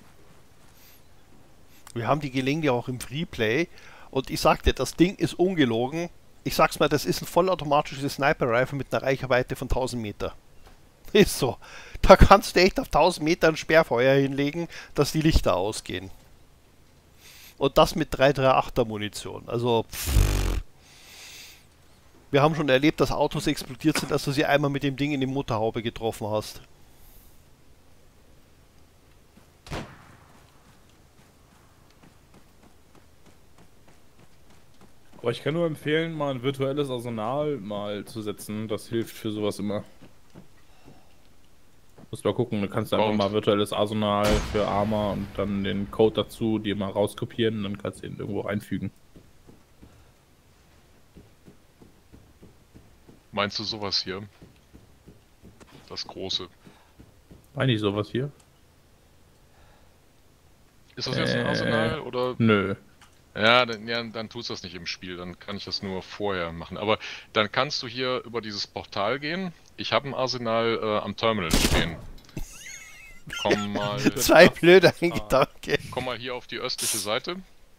Wir haben die gelegentlich auch im Freeplay. Und ich sag dir, das Ding ist ungelogen. Ich sag's mal, das ist ein vollautomatisches Sniper-Rifle mit einer Reichweite von 1000 Meter. Ist so. Da kannst du echt auf 1000 Metern Sperrfeuer hinlegen, dass die Lichter ausgehen. Und das mit 338er Munition. Also, wir haben schon erlebt, dass Autos explodiert sind, dass du sie einmal mit dem Ding in die Motorhaube getroffen hast. Aber ich kann nur empfehlen, mal ein virtuelles Arsenal mal zu setzen. Das hilft für sowas immer. Muss mal gucken, du kannst einfach mal virtuelles Arsenal für Arma und dann den Code dazu dir mal rauskopieren und dann kannst du ihn irgendwo einfügen. Meinst du sowas hier? Das große. Eigentlich sowas hier? Ist das jetzt ein Arsenal oder? Nö. Ja, dann tut's das nicht im Spiel, dann kann ich das nur vorher machen. Aber dann kannst du hier über dieses Portal gehen. Ich habe ein Arsenal am Terminal stehen. Komm mal. Zwei blöde Gedanke. Komm mal hier auf die östliche Seite.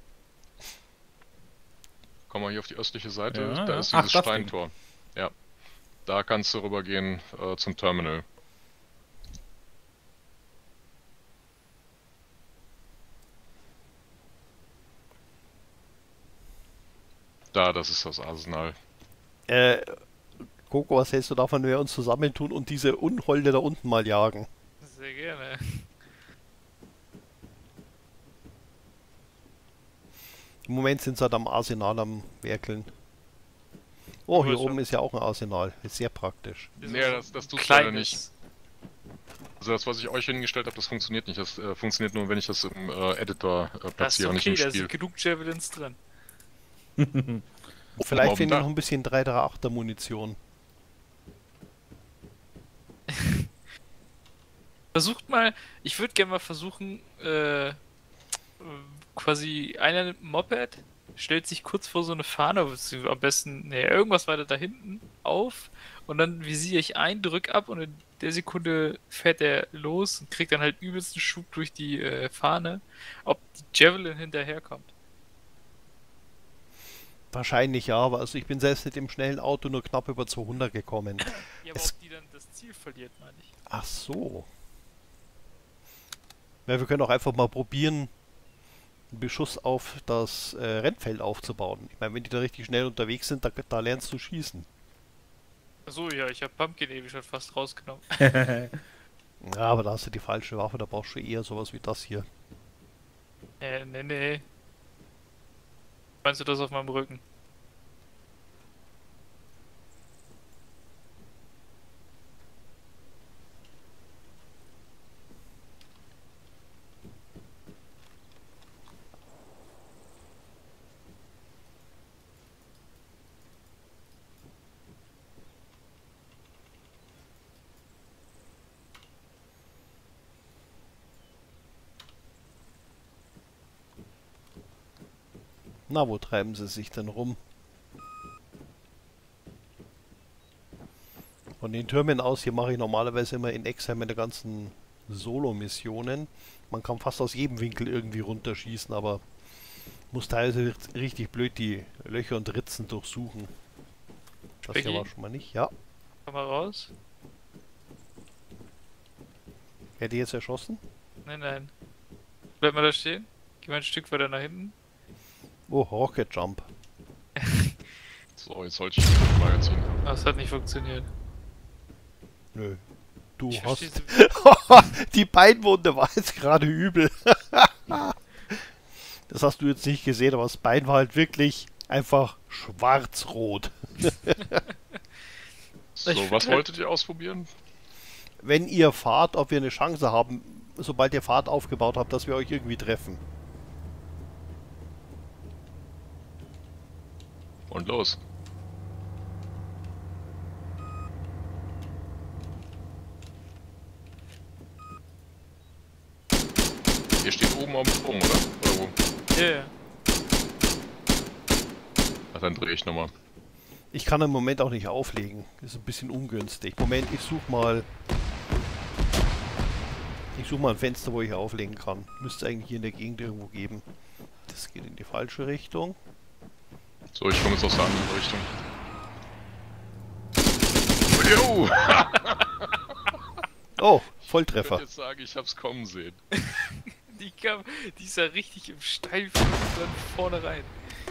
Komm mal hier auf die östliche Seite. Ja, da ja. ist Ach, dieses das Steintor. Ja. Da kannst du rübergehen zum Terminal. Da, das ist das Arsenal. Coco, was hältst du davon, wenn wir uns zusammentun und diese Unholde da unten mal jagen? Sehr gerne. Im Moment sind sie halt am Arsenal am Werkeln. Oh, hier Aber oben ist ja auch ein Arsenal. Ist sehr praktisch. Nee, das tut leider nicht. Also das, was ich euch hingestellt habe, das funktioniert nicht. Das funktioniert nur, wenn ich das im Editor Das ist platziere, nicht okay, im da Spiel. sind genug Javelins drin. Vielleicht finden wir noch ein bisschen 338er Munition. Versucht mal, ich würde gerne mal versuchen, quasi einer nimmt ein Moped, stellt sich kurz vor so eine Fahne, am besten, ne, irgendwas weiter da hinten auf und dann visiere ich ein, drück ab und in der Sekunde fährt er los und kriegt dann halt übelsten Schub durch die Fahne, ob die Javelin hinterherkommt. Wahrscheinlich ja, aber also ich bin selbst mit dem schnellen Auto nur knapp über 200 gekommen. Ja, aber ob die dann das Ziel verliert, meine ich. Ach so. Ja, wir können auch einfach mal probieren, einen Beschuss auf das Rennfeld aufzubauen. Ich meine, wenn die da richtig schnell unterwegs sind, da lernst du schießen. Achso, ja, ich habe Pumpkin ewig schon fast rausgenommen. Ja, aber da hast du die falsche Waffe, da brauchst du eher sowas wie das hier. Nee. Meinst du das auf meinem Rücken? Na, wo treiben sie sich denn rum? Von den Türmen aus, hier mache ich normalerweise immer in Exile meine ganzen Solo-Missionen. Man kann fast aus jedem Winkel irgendwie runterschießen, aber muss teilweise richtig blöd die Löcher und Ritzen durchsuchen. Das hier war schon mal nicht, ja. Komm mal raus. Wer hat die jetzt erschossen? Nein. Bleib mal da stehen. Geh mal ein Stück weiter nach hinten. Oh, Rocket Jump. So, jetzt sollte ich das Magazin haben. Aber es hat nicht funktioniert. Nö. Du Ich hast... verstehe Die Beinwunde war jetzt gerade übel. Das hast du jetzt nicht gesehen, aber das Bein war halt wirklich einfach schwarz-rot. So, was wolltet ihr ausprobieren? Wenn ihr fahrt, ob wir eine Chance haben, sobald ihr Fahrt aufgebaut habt, dass wir euch irgendwie treffen. Und los. Ihr steht oben auf dem Sprung, oder? Oder wo? Ja. Ach, dann drehe ich nochmal. Ich kann im Moment auch nicht auflegen. Ist ein bisschen ungünstig. Moment, ich suche mal ein Fenster, wo ich auflegen kann. Müsste eigentlich hier in der Gegend irgendwo geben. Das geht in die falsche Richtung. So, ich komme jetzt aus der anderen Richtung. Jo! Oh, Ich Volltreffer. würde jetzt sagen, ich hab's kommen sehen. Die ist ja richtig im Steilflug dann vorne rein.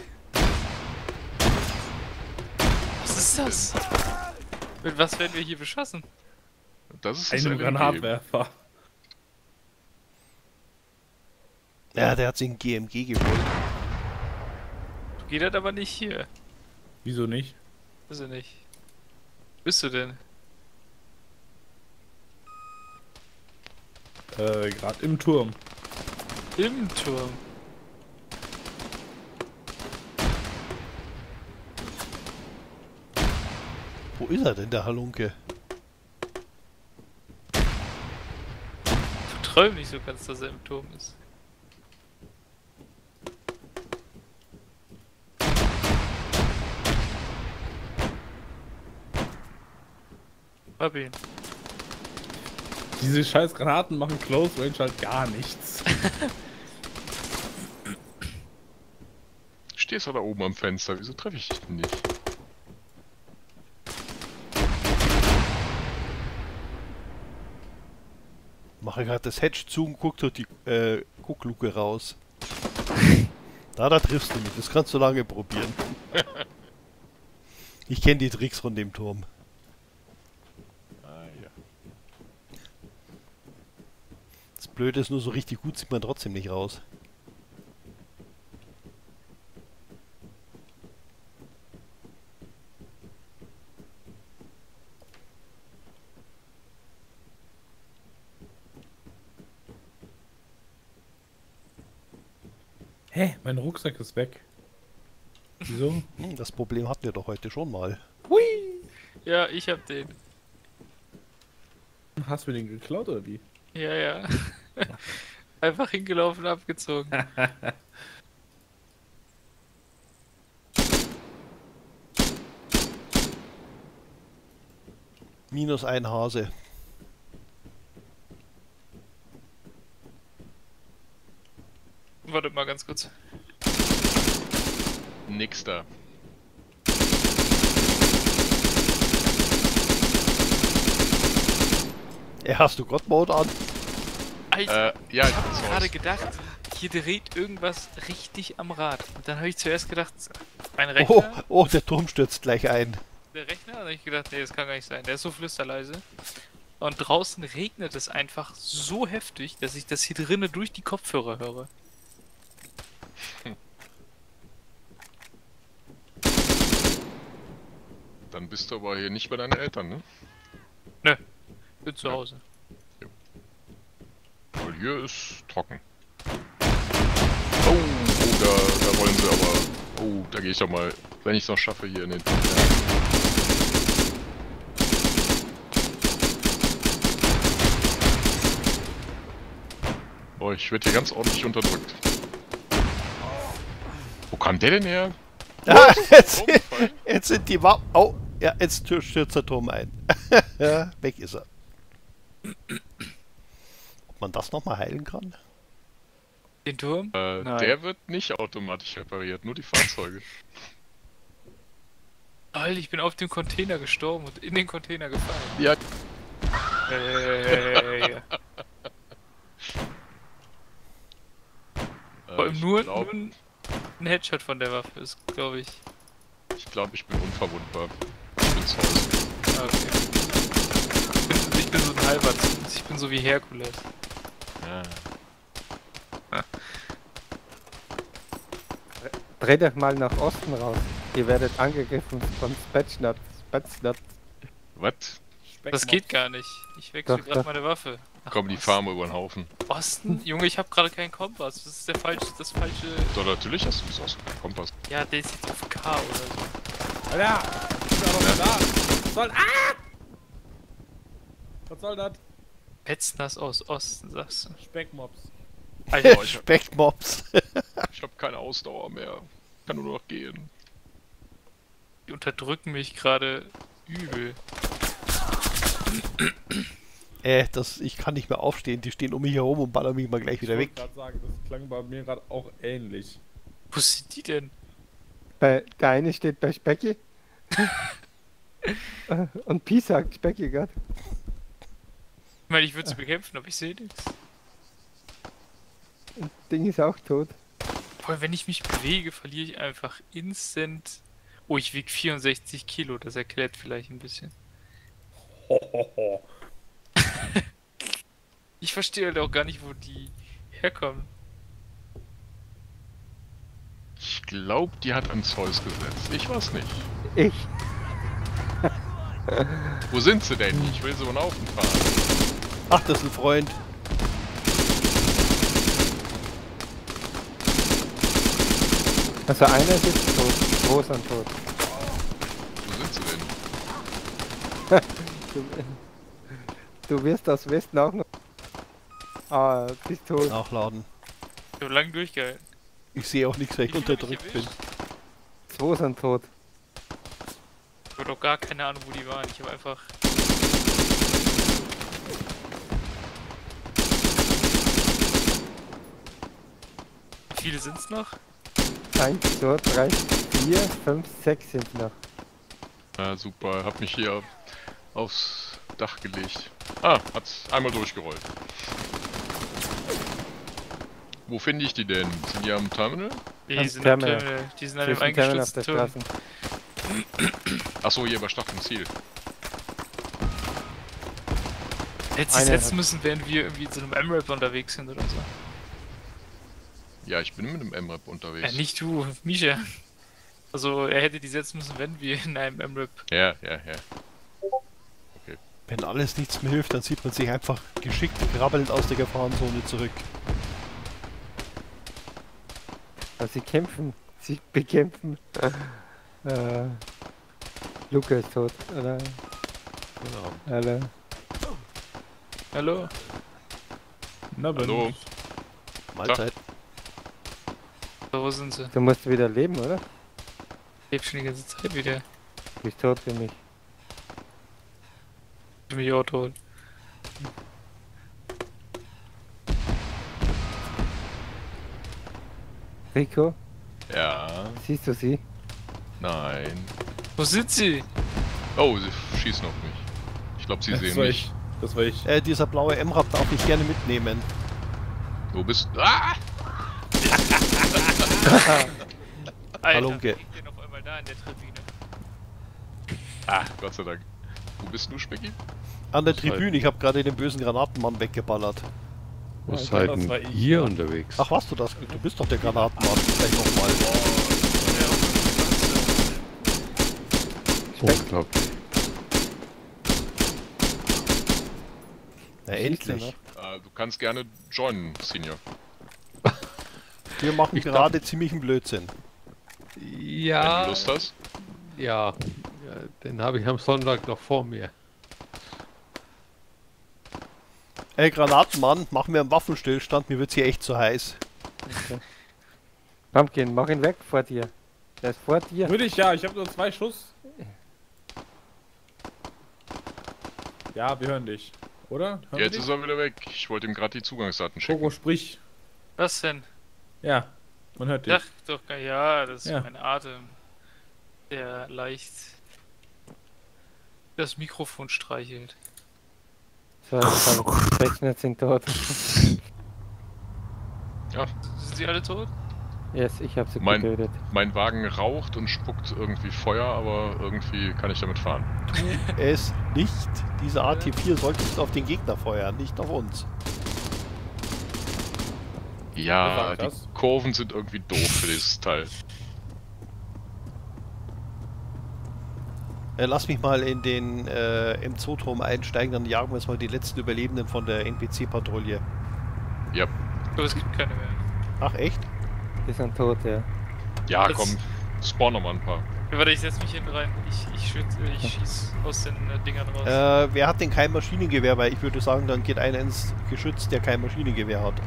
Was ist das? Mit was werden wir hier beschossen? Das ist das Ein LMG. Granatwerfer. Ja, der hat sich ein GMG geholt. Geht das aber nicht hier. Wieso nicht? Weiß ich nicht. Wo bist du denn? Gerade im Turm. Im Turm. Wo ist er denn, der Halunke? Träum nicht so ganz, dass er im Turm ist. Hab ihn. Diese scheiß Granaten machen Close Range halt gar nichts. Stehst du da oben am Fenster? Wieso treffe ich dich denn nicht? Mache gerade das Hedge zu und guck durch die Guckluke raus. Da triffst du mich. Das kannst du lange probieren. Ich kenne die Tricks von dem Turm. Ah ja. Das Blöde ist nur, so richtig gut sieht man trotzdem nicht raus. Hä? Mein Rucksack ist weg. Wieso? Das Problem hatten wir doch heute schon mal. Ja, ich hab den. Hast du mir den geklaut oder wie? Ja, ja. Einfach hingelaufen, abgezogen. Minus ein Hase. Warte mal ganz kurz. Nix da. Hast du God-Mode an? Alter, Ja, ich ich hab bin's gerade raus. gedacht, hier dreht irgendwas richtig am Rad. Und dann habe ich zuerst gedacht, mein Oh, Rechner, oh, der Turm stürzt gleich ein. der Rechner, und dann habe ich gedacht, nee, das kann gar nicht sein. Der ist so flüsterleise. Und draußen regnet es einfach so heftig, dass ich das hier drinnen durch die Kopfhörer höre. Dann bist du aber hier nicht bei deinen Eltern, ne? Nö, bin zu Ja. Hause. Weil hier ist trocken. Oh, da wollen sie aber... Oh, da gehe ich doch mal, wenn ich es noch schaffe, hier in den... Oh, ich werde hier ganz ordentlich unterdrückt. Wo kam der denn her? Ah, Baumfall? jetzt sind die Waffen. Oh, ja, jetzt stürzt der Turm ein. Ja, weg ist er. Ob man das nochmal heilen kann? Den Turm? Nein. Der wird nicht automatisch repariert, nur die Fahrzeuge. Alter, ich bin auf dem Container gestorben und in den Container gefallen. Ja, Vor allem ich nur glaub, ein Headshot von der Waffe ist, glaube ich. ich glaube, ich bin unverwundbar. Ich bin zu Hause. Ah, okay. Ich bin so ein halber Zins. Ich bin so wie Herkules. Ja. Dreht euch mal nach Osten raus. Ihr werdet angegriffen von Spetsnaz. Was? Das geht gar nicht. Ich wechsle Doch, gerade doch. meine Waffe. Ach, Kommen die Osten. Farmer über den Haufen. Osten? Junge, ich habe gerade keinen Kompass. Das ist das falsche. So, natürlich hast du das aus dem Kompass. Ja, der ist jetzt auf K oder so. Alter! Ich bin aber da! Was soll... Ah! Was soll das? Petzners aus Osten, sagst du. Speckmobs. Alter, Oh, ich hab- Speckmobs. Ich habe keine Ausdauer mehr. Kann nur noch gehen. Die unterdrücken mich gerade übel. Ich kann nicht mehr aufstehen. Die stehen um mich herum und ballern mich mal gleich wieder weg. Ich wollte gerade sagen, das klang bei mir gerade auch ähnlich. Wo sind die denn? Der eine steht bei Specki. Und Pi sagt Specki gerade. Ich meine, ich würde sie bekämpfen, aber ich sehe nichts. Ding ist auch tot. Vor allem, wenn ich mich bewege, verliere ich einfach instant. Oh, ich wiege 64 Kilo, das erklärt vielleicht ein bisschen. Hohoho. Ich verstehe halt auch gar nicht, wo die herkommen. Ich glaube, die hat an Zeus gesetzt. Ich weiß nicht. Ich. Wo sind sie denn? Ich will sie von Aufen fahren. Ach, das ist ein Freund. Also einer ist jetzt tot. Zwei sind tot. Wo sind sie denn? Du wirst aus Westen auch noch. Ah, bist tot. Nachladen. Ich habe lange durchgehalten. Ich sehe auch nichts, weil ich Wie viel unterdrückt hab ich bin. erwischt? Zwei sind tot. Ich habe doch gar keine Ahnung, wo die waren. Ich habe einfach. Wie viele sind's noch? 1, 2, 3, 4, 5, 6 sind noch. Ja, super. Hab mich hier aufs Dach gelegt. Ah, hat's einmal durchgerollt. Wo finde ich die denn? Sind die am Terminal? Die Am sind am Terminal. Terminal. Die sind an dem Zwischen Terminal auf eingestürzten der Turm. Straße. Achso, hier bei Start und Ziel. Hätte sie Eine setzen hat- müssen, während wir irgendwie in so einem M-Rap unterwegs sind oder so. Ja, ich bin mit einem MRAP unterwegs. Nicht du, Misha. Also er hätte die setzen müssen, wenn wir in einem M-Rap. Ja. Wenn alles nichts mehr hilft, dann zieht man sich einfach geschickt krabbelnd aus der Gefahrenzone zurück. Also sie kämpfen. Sie bekämpfen. Luca ist tot. Oder? Hallo. Hallo? Na, bin Hallo. ich. Mahlzeit. So, wo sind sie? Du musst wieder leben, oder? Ich lebe schon die ganze Zeit wieder. Du bist tot für mich. Ich bin mich auch tot. Rico, Ja, siehst du sie? nein. Wo sind sie? Oh, sie schießen auf mich. Ich glaube, sie Das sehen war mich. ich. Das war ich. Dieser blaue M-Rap darf ich gerne mitnehmen. Wo bist du? Ah! Alter, Halunke. liegt der noch einmal da in der Tribüne? Ah, Gott sei Dank. Wo bist du, Specki? An der Tribüne, ich habe gerade den bösen Granatenmann weggeballert. Wo Ja, seid das war denn ich, ihr ja. unterwegs? Ach, warst du das? Du bist doch der Granatenmann. Gleich nochmal. Unglaublich. Na Schießt endlich. er Du kannst gerne joinen, Senior. Wir machen Ich gerade ziemlichen Blödsinn. Wenn Ja, du Lust hast. ja, den habe ich am Sonntag noch vor mir. Granatenmann, machen wir einen Waffenstillstand, mir wird's hier echt zu heiß. Pumpkin, mach ihn weg vor dir. Der ist vor dir. Würde ich, ja. Ich habe nur 2 Schuss. Ja, wir hören dich. Oder? Hören Jetzt wir ist dich? er wieder weg. Ich wollte ihm gerade die Zugangsdaten schicken. Pogo, sprich. Was denn? Ja, man hört dich. Ach, doch, ja, das ist Ja. mein Atem. Der leicht das Mikrofon streichelt. So, jetzt 600 sind tot. Sind sie alle tot? Yes, ich hab sie Mein- getötet. Mein Wagen raucht und spuckt irgendwie Feuer, aber irgendwie kann ich damit fahren. Es nicht. Diese AT4 solltest auf den Gegner feuern, nicht auf uns. Wer Ja, sagt die das? Kurven sind irgendwie doof für dieses Teil. Lass mich mal in den M2-Turm einsteigen, dann jagen wir jetzt mal die letzten Überlebenden von der NPC-Patrouille. Ja, Aber es gibt keine mehr. Ach echt? Die sind tot, ja. ja, Das- komm, spawn noch mal ein paar. Ja, warte, ich setz mich hinten rein. Ich schieß aus den Dingern raus. Wer hat denn kein Maschinengewehr? Weil ich würde sagen, dann geht einer ins Geschütz, der kein Maschinengewehr hat.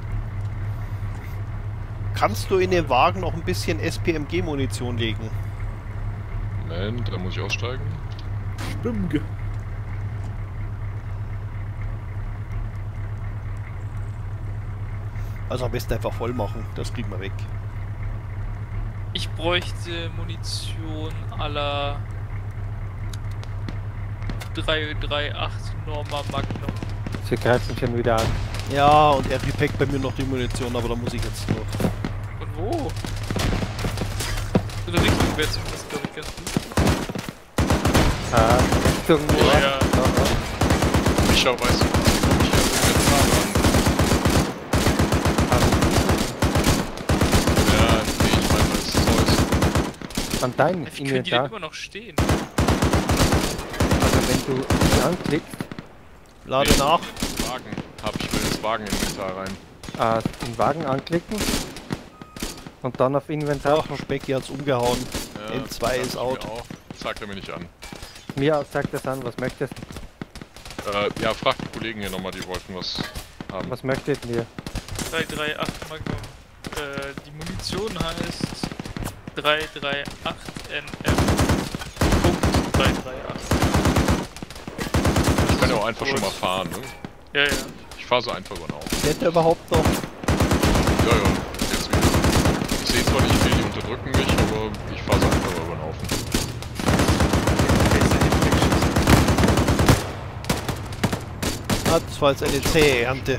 Kannst du in den Wagen noch ein bisschen SPMG-Munition legen? Moment, da muss ich aussteigen. Stimmt. Also am besten einfach voll machen, das kriegen wir weg. Ich bräuchte Munition à la 338 Norma Magnum. Sie greifen schon wieder an. Ja, und er repackt bei mir noch die Munition, aber da muss ich jetzt noch. Und wo? In der Richtung wäre zumindest, glaube ich, ganz gut. Richtung Oh, Nord. ja. Micha, weißt du, was ich hier Ja, nee, ich meine, das ist Zeus. An dein Wie können die denn Inventar. immer noch stehen? Also wenn du ihn anklickst, Lade Nee. nach. Wagen. Ich will ins Wageninventar rein. den Wagen anklicken und dann auf Inventar. Ach, Specki hat's umgehauen. Ja, N2 das ist ich out. mir auch. Zeigt er mir nicht an. Mir zeigt das an, was möchtest Ja, frag die Kollegen hier nochmal, die wollten was haben. Was möchtet ihr? 338 Magnum. Die Munition heißt 338 NF. Punkt 338. Ich kann ja auch einfach schon mal fahren, ne? Ja, ja. Ich fahre so einfach über den Haufen. Kennt er überhaupt noch? Ja, jetzt wieder. Ich sehe zwar nicht viel, die unterdrücken mich, aber ich fahre so einfach über den Haufen. Ah, das war jetzt eine zähe Ernte.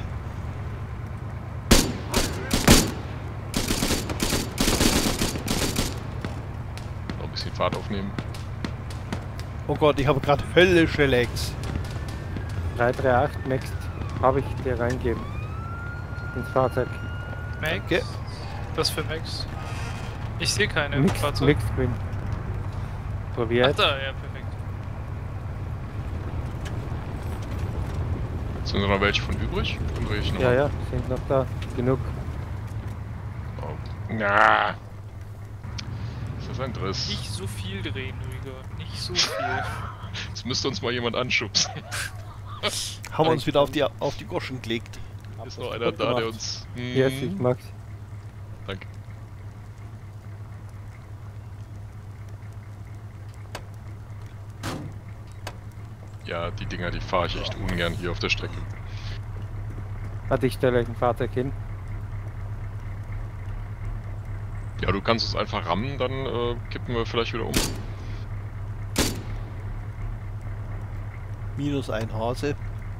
Noch ein bisschen Fahrt aufnehmen. Oh Gott, ich habe gerade höllische Lags. 338 Max habe ich dir reingeben. Ins Fahrzeug. Max? Okay. Was für Max? Ich sehe keine im Fahrzeug. Mixed Screen. Probier Ach jetzt. da, ja, perfekt. Sind da noch welche von übrig? Dann drehe ich noch. Ja, ja, sind noch da. Genug. Oh. Na. Ist das ein Driss? Nicht so viel drehen, Rüdiger. Nicht so viel. Jetzt müsste uns mal jemand anschubsen. Haben wir uns wieder auf die Goschen gelegt. Ist noch einer da, der uns... Yes, ich mag's. Danke. Ja, die Dinger, die fahre ich echt ungern hier auf der Strecke. Warte, ich stelle euch ein Fahrzeug hin. Ja, du kannst es einfach rammen, dann kippen wir vielleicht wieder um. Minus ein Hase.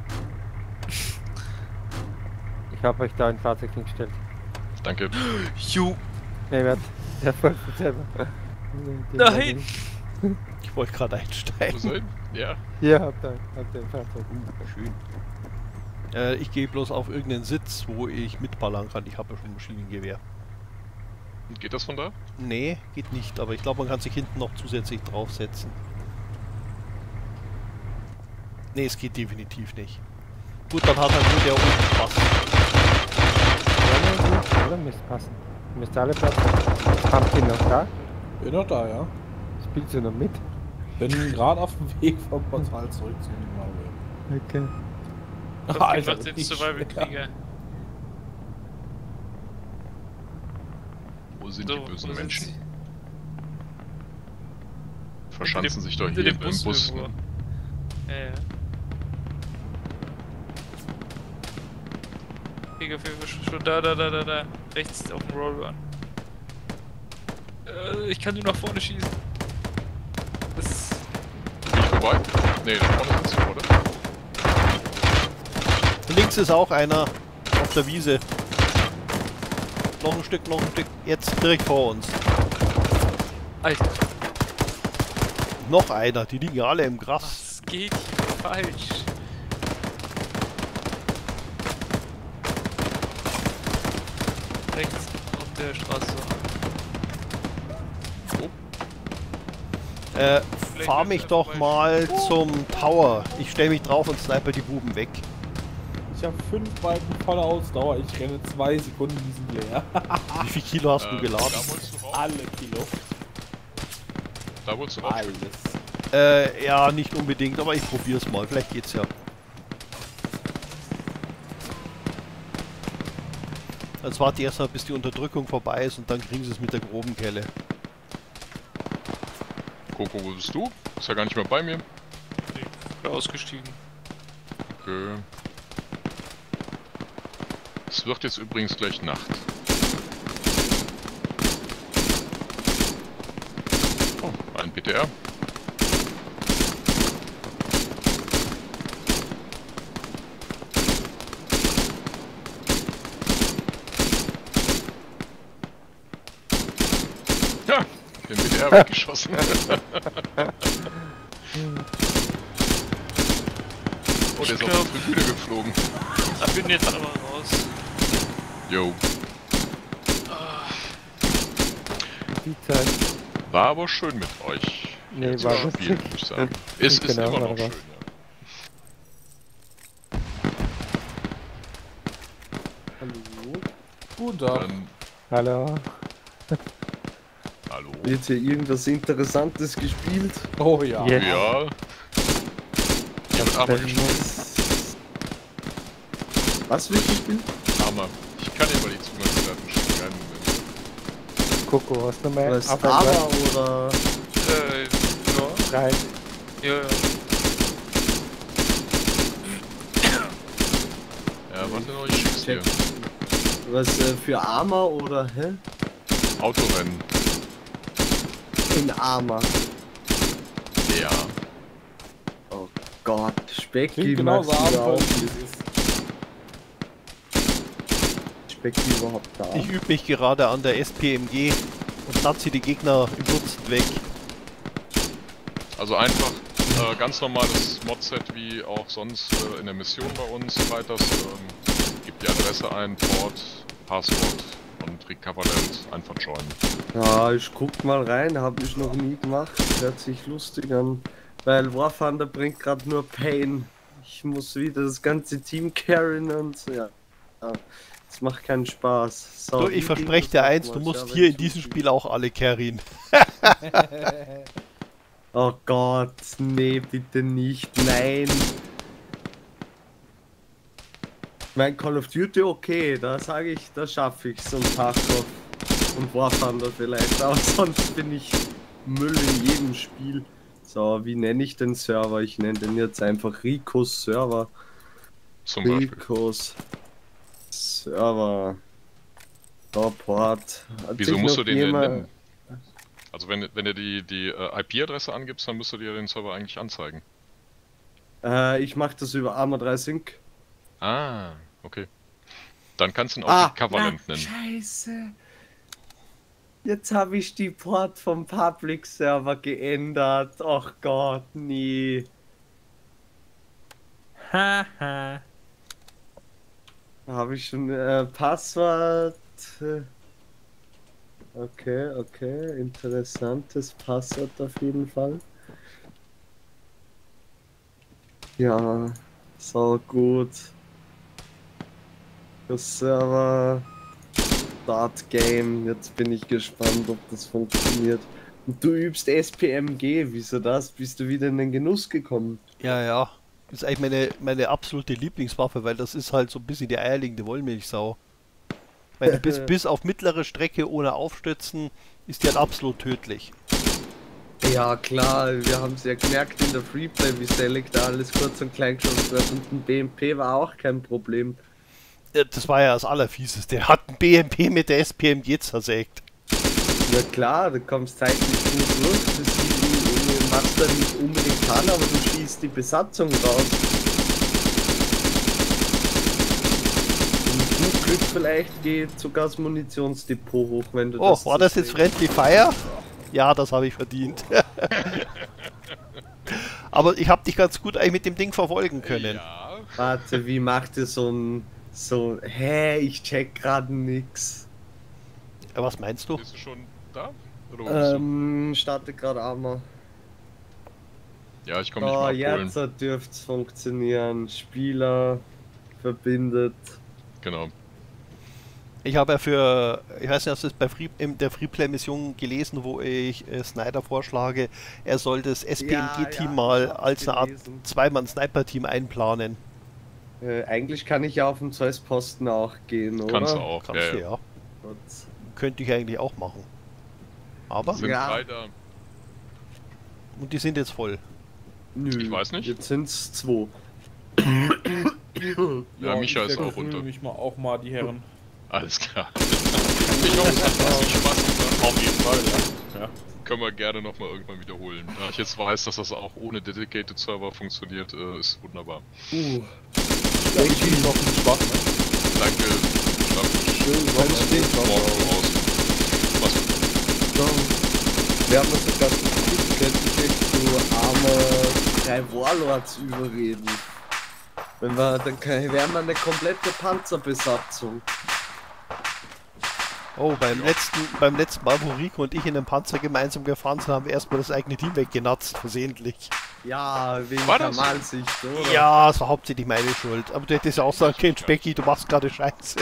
Ich habe euch da ein Fahrzeug hingestellt. Danke. Ju. Ne, warte. Der folgt mir selber. Nein! Ich wollte gerade Wo einsteigen. sein? Ja. Hier habt ihr ein Fahrzeug. Schön. Ich gehe bloß auf irgendeinen Sitz, wo ich mitballern kann. Ich habe ja schon ein Maschinengewehr. Und geht das von da? Nee, geht nicht, aber ich glaube, man kann sich hinten noch zusätzlich draufsetzen. Nee, es geht definitiv nicht. Gut, dann hat halt nur der oben Spaß. Oder müsst passen. Müsst alle passen. Habt ihr noch da? Bin noch da, ja. Spielst du noch mit? Bin gerade auf dem Weg vom Portal zurück zu dem Okay. Was macht den Survival-Krieger? Wo sind So, die bösen wo sind Menschen? sie? Verschanzen sich doch Hinter hier dem im Bus. irgendwo. Ne? Ja, ja. Krieger, schon da. Rechts auf dem Rollrun. Ich kann nur nach vorne schießen. Das... Bin ich vorbei? Nee, da vorne sind sie, oder? Links ist auch einer auf der Wiese. Noch ein Stück. Jetzt direkt vor uns. Alter, Noch einer, die liegen alle im Gras. was geht hier falsch? Rechts auf der Straße. Fahr mich doch mal zum Tower. Ich stelle mich drauf und sniper die Buben weg. Ich habe 5 Balken voller Ausdauer. Ich renne 2 Sekunden, die sind leer. Wie viel Kilo hast du geladen? Da wolltest du rauf? Alle Kilo. Da wolltest du rauf? Alles. Ja, nicht unbedingt, aber ich probier's mal. Vielleicht geht's ja. Jetzt warte ich erstmal, bis die Unterdrückung vorbei ist und dann kriegen sie es mit der groben Kelle. Coco, wo bist du? Ist ja gar nicht mehr bei mir. Ich bin ausgestiegen. Okay. Es wird jetzt übrigens gleich Nacht. Oh, ein BTR. Ja, den BTR weggeschossen. Oh, der ist auf die Tribüne geflogen. Da bin jetzt aber raus. Jo. Die Zeit. War aber schön mit euch. Nee, zu war spielen, lustig. muss ich sagen. Ist Genau, immer war noch schön, was. ja. Hallo. Guten Tag. Hallo. Hallo. Wird hier irgendwas Interessantes gespielt? Oh ja. Yes. Ja. Hier wird Arma gespielt. Was wird gespielt? Arma. Ich kann dir mal die Zugangsdaten schicken. Einen Moment. Coco, hast du mal Was? auf ein Aber oder? Ja. rein? Ja, ja. Ja, warte noch, ich schick's dir. Was für Arma oder hä? Autorennen. In Arma. Ja. Oh Gott, Specki Klingt genauso magst du abenteuerlich, auch wie nicht. es ist. Specki überhaupt da? Ich übe mich gerade an der SPMG und platze die Gegner im Dutzend weg. Also einfach ganz normales Modset wie auch sonst in der Mission bei uns. Weiters gib die Adresse ein, Port, Passwort und Recoverland einfach joinen. Ja, ich guck mal rein, habe ich noch nie gemacht. Hört sich lustig an. Weil War Thunder bringt gerade nur Pain. Ich muss wieder das ganze Team carryen und so, ja. Das macht keinen Spaß. So, So, wie ich ging verspreche das dir eins, nochmal? du musst Ja, hier wenn in diesem du- Spiel auch alle carryen. Oh Gott, nee, bitte nicht, nein. Mein Call of Duty okay, da sage ich, da schaffe ich's und Tarkov und War Thunder vielleicht, aber sonst bin ich Müll in jedem Spiel. So, wie nenne ich den Server? Ich nenne den jetzt einfach Ricos Server. Zum Beispiel. Ricos Server. Port. Hat Wieso sich musst noch du den denn jemand- nennen? Also wenn du die IP-Adresse angibst, dann müsste dir den Server eigentlich anzeigen. Ich mache das über Arma 3 Sync. Ah, okay. Dann kannst du ihn auch Recoverland nennen. Scheiße. Jetzt habe ich die Port vom Public Server geändert. Ach Gott, nee. Haha. Da habe ich schon Passwort. Okay. Interessantes Passwort auf jeden Fall. Ja, so gut. Das Server. Start Game. Jetzt bin ich gespannt, ob das funktioniert. Und du übst SPMG. Wieso das? Bist du wieder in den Genuss gekommen? Ja. Das ist eigentlich meine absolute Lieblingswaffe, weil das ist halt so ein bisschen die eierlegende Wollmilchsau. Weil du bis auf mittlere Strecke ohne Aufstützen ist die halt absolut tödlich. Ja klar, wir haben es ja gemerkt in der Freeplay, wie Select da alles kurz und klein geschossen wird und ein BMP war auch kein Problem. Ja, das war ja das Allerfieseste. Der hat ein BMP mit der SPMG zersägt. Na klar, du kommst zeitlich gut durch, das machst du nicht unbedingt kann, aber du schießt die Besatzung raus. Und gut Glück vielleicht geht sogar das Munitionsdepot hoch, wenn du Oh, war das jetzt Friendly Fire? Ja, das habe ich verdient. Aber ich habe dich ganz gut eigentlich mit dem Ding verfolgen können. Ja. Warte, wie macht ihr hä, ich check gerade nix. Was meinst du? Bist du schon da? Oder wo bist du? Starte gerade Arma. Ja, ich komme dich Oh, mal abholen. jetzt dürfte es funktionieren. Spieler verbindet. Genau. Ich habe ja ich weiß nicht, hast du es bei in der Freeplay-Mission gelesen, wo ich Snyder vorschlage, er soll das SPMG-Team Ja, mal ich hab's als eine Art gelesen. Zweimann-Sniper-Team einplanen. Eigentlich kann ich ja auf den Zeus-Posten auch gehen, oder? Kannst du auch. Kannst Ja, du ja. ja. Gut. Könnte ich eigentlich auch machen. Aber Sind Ja. 3 da. Und die sind jetzt voll. Nö, Ich weiß nicht. Jetzt sind's 2. Ja, Micha ist auch runter. runter. Mich mal auch mal, die Herren. Alles klar. Ich hoffe, es hat ein bisschen Spaß gemacht. Auf jeden Fall, ja. Können wir gerne nochmal irgendwann wiederholen. Da ich jetzt weiß, dass das auch ohne Dedicated Server funktioniert, ist wunderbar. Ja, ich bin noch viel Spaß, ne? Danke. Alles steht Morgen raus. Was? Wir haben uns sogar gekriegt, zu arme 3 Warlords überreden. Wenn wir, dann wären wir eine komplette Panzerbesatzung. Oh, beim letzten Mal, wo Rico und ich in dem Panzer gemeinsam gefahren sind, haben wir erstmal das eigene Team weggenatzt, versehentlich. Ja, wegen War das? Thermalsicht, oder? Ja, es war hauptsächlich meine Schuld. Aber du hättest ja auch sagen können, Specki, du machst gerade Scheiße.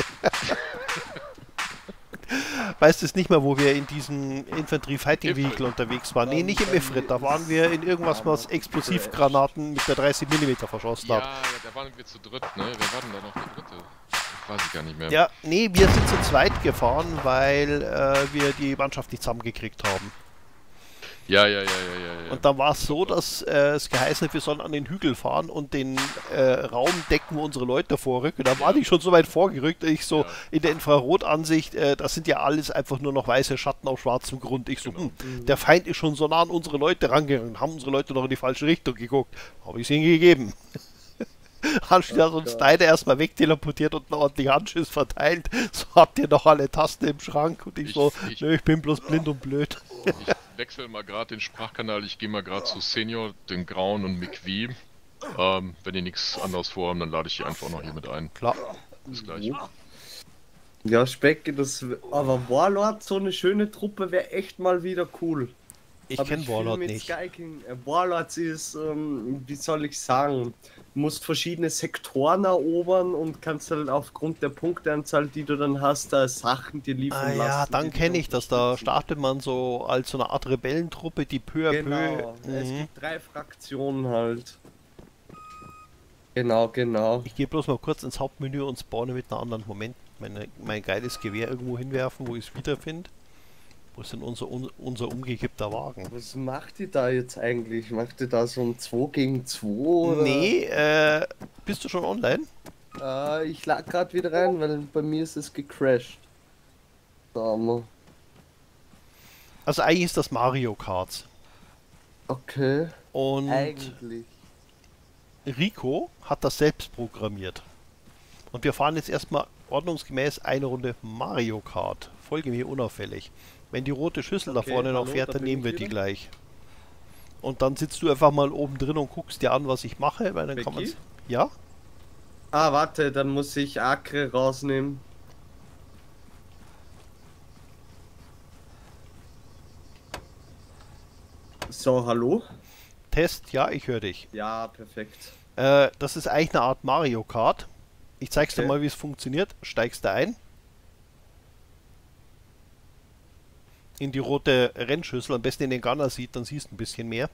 Weißt du es nicht mehr, wo wir in diesem Infanterie-Fighting-Vehicle unterwegs waren? Nee, nicht im Ifrit, da waren wir in irgendwas, was Explosivgranaten mit der 30 mm verschossen Ja, hat. ja, da waren wir zu dritt, ne? Wer war denn da noch der Dritte? Weiß ich gar nicht mehr. Ja, nee, wir sind zu zweit gefahren, weil wir die Mannschaft nicht zusammengekriegt haben. Ja. Und dann war es so, dass es geheißen hat, wir sollen an den Hügel fahren und den Raum decken, wo unsere Leute vorrücken. Da war ich schon so weit vorgerückt, ich so in der Infrarotansicht, das sind ja alles einfach nur noch weiße Schatten auf schwarzem Grund. Ich so, der Feind ist schon so nah an unsere Leute rangegangen, haben unsere Leute noch in die falsche Richtung geguckt. Habe ich es ihnen gegeben. Anschließend hat uns beide erstmal wegteleportiert und einen ordentlichen Handschuss verteilt. So habt ihr noch alle Tasten im Schrank und ich nö, ich bin bloß blind und blöd. Ich wechsle mal gerade den Sprachkanal, ich gehe mal gerade zu Senior, den Grauen und McVie. Wenn die nichts anderes vorhaben, dann lade ich die einfach noch hier mit ein. Klar. Bis gleich. Ja, Specki, aber Warlord, so eine schöne Truppe, wäre echt mal wieder cool. Ich Hab kenne viel Warlord mit nicht. Sky King. Warlords ist, wie soll ich sagen, du musst verschiedene Sektoren erobern und kannst halt aufgrund der Punkteanzahl, die du dann hast, da Sachen dir liefern lassen. Ja, dann die kenne dich ich das. Da unterstützen. startet man so als so eine Art Rebellentruppe, die peu à peu. Genau, es gibt 3 Fraktionen halt. Genau. Ich gehe bloß mal kurz ins Hauptmenü und spawne mit einer anderen. Moment, mein geiles Gewehr irgendwo hinwerfen, wo ich es wiederfinde. Wo ist denn unser umgekippter Wagen? Was macht die da jetzt eigentlich? Macht die da so ein 2 gegen 2? Oder? Nee, bist du schon online? Ich lag gerade wieder rein, weil bei mir ist es gecrashed. Da mal. Also eigentlich ist das Mario Kart. Okay. Und Eigentlich. Rico hat das selbst programmiert. Und wir fahren jetzt erstmal ordnungsgemäß eine Runde Mario Kart. Folge mir unauffällig. Wenn die rote Schüssel da vorne noch fährt, dann nehmen wir die gleich. Und dann sitzt du einfach mal oben drin und guckst dir an, was ich mache, weil dann kann man. Ja? Ah, warte, dann muss ich Acre rausnehmen. So, hallo? Test, ja, ich höre dich. Ja, perfekt. Das ist eigentlich eine Art Mario Kart. Ich zeig's dir Okay. mal, wie es funktioniert. Steigst da ein. In die rote Rennschüssel, am besten in den Gunner sieht, dann siehst du ein bisschen mehr.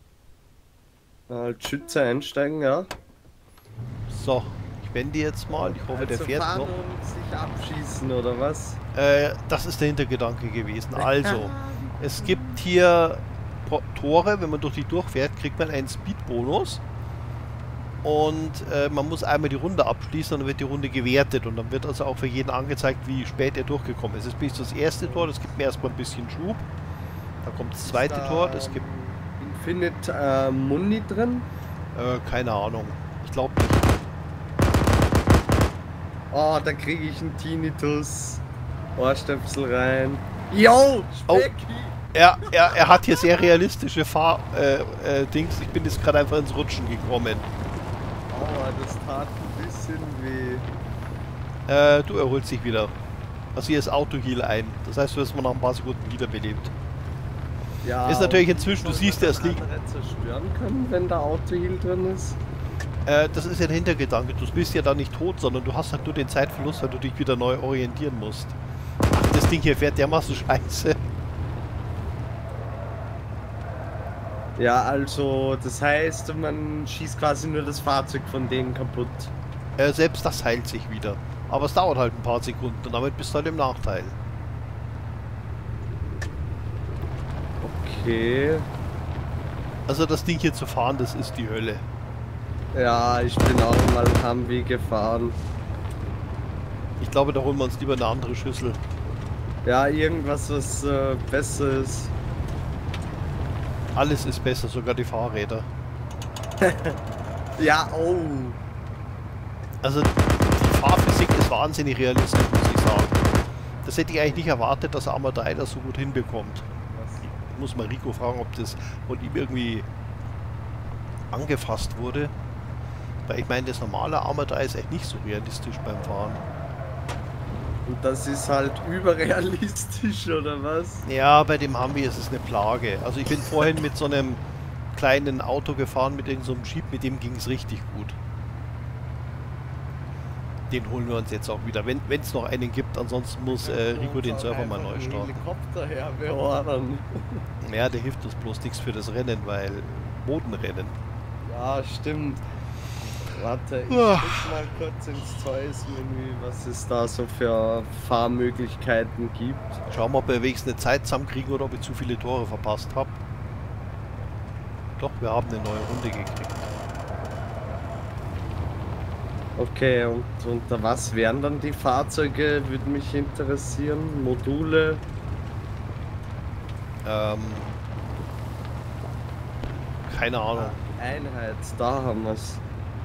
Als Schütze einsteigen, ja. So, ich wende jetzt mal. Ich hoffe, der Also fährt fahren noch. und sich abschießen, oder was? Das ist der Hintergedanke gewesen. Also, es gibt hier Tore, wenn man durch die durchfährt, kriegt man einen Speed-Bonus. Und man muss einmal die Runde abschließen und dann wird die Runde gewertet. Und dann wird also auch für jeden angezeigt, wie spät er durchgekommen ist. Jetzt bin ich das erste Tor, das gibt mir erstmal ein bisschen Schub. Dann kommt das zweite Tor, das gibt... Infinite Muni drin? keine Ahnung. Ich glaube nicht. Oh, da kriege ich einen Tinnitus. Ohrstöpsel rein. Yo, Specki! Er hat hier sehr realistische Dings. Ich bin jetzt gerade einfach ins Rutschen gekommen. Aua, das tat ein bisschen weh. Du erholst dich wieder. Also hier ist Auto-Heal ein. Das heißt, du wirst mal nach ein paar Sekunden wiederbelebt. Ja, Ist natürlich und inzwischen, du soll siehst man ja, es dann liegt... andere zerstören können, wenn da Auto-Heal drin ist? Das ist ja der Hintergedanke. Du bist ja da nicht tot, sondern du hast halt nur den Zeitverlust, weil du dich wieder neu orientieren musst. Ach, das Ding hier fährt dermaßen scheiße. Ja, also, das heißt, man schießt quasi nur das Fahrzeug von denen kaputt. Selbst das heilt sich wieder. Aber es dauert halt ein paar Sekunden und damit bist du halt im Nachteil. Okay. Also das Ding hier zu fahren, das ist die Hölle. Ja, ich bin auch mal Humvee gefahren. Ich glaube, da holen wir uns lieber eine andere Schüssel. Ja, irgendwas, was besser ist. Alles ist besser, sogar die Fahrräder. Ja, oh. Also die Fahrphysik ist wahnsinnig realistisch, muss ich sagen. Das hätte ich eigentlich nicht erwartet, dass Arma 3 das so gut hinbekommt. Ich muss mal Rico fragen, ob das von ihm irgendwie angefasst wurde. Weil ich meine, das normale Arma 3 ist echt nicht so realistisch beim Fahren. Und das ist halt überrealistisch, oder was? Ja, bei dem Humvee ist es eine Plage. Also ich bin vorhin mit so einem kleinen Auto gefahren, mit irgendeinem Jeep, mit dem ging es richtig gut. Den holen wir uns jetzt auch wieder, wenn es noch einen gibt. Ansonsten muss Rico den Server mal neu starten. Helikopter her beordern. Ja, der hilft uns bloß nichts für das Rennen, weil Bodenrennen. Ja, stimmt. Warte, ich guck mal kurz ins Zeus-Menü, was es da so für Fahrmöglichkeiten gibt. Schauen wir, ob wir wenigstens eine Zeit zusammenkriegen oder ob ich zu viele Tore verpasst habe. Doch, wir haben eine neue Runde gekriegt. Okay, und unter was wären dann die Fahrzeuge, würde mich interessieren. Module. Keine Ahnung. Einheit, da haben wir es.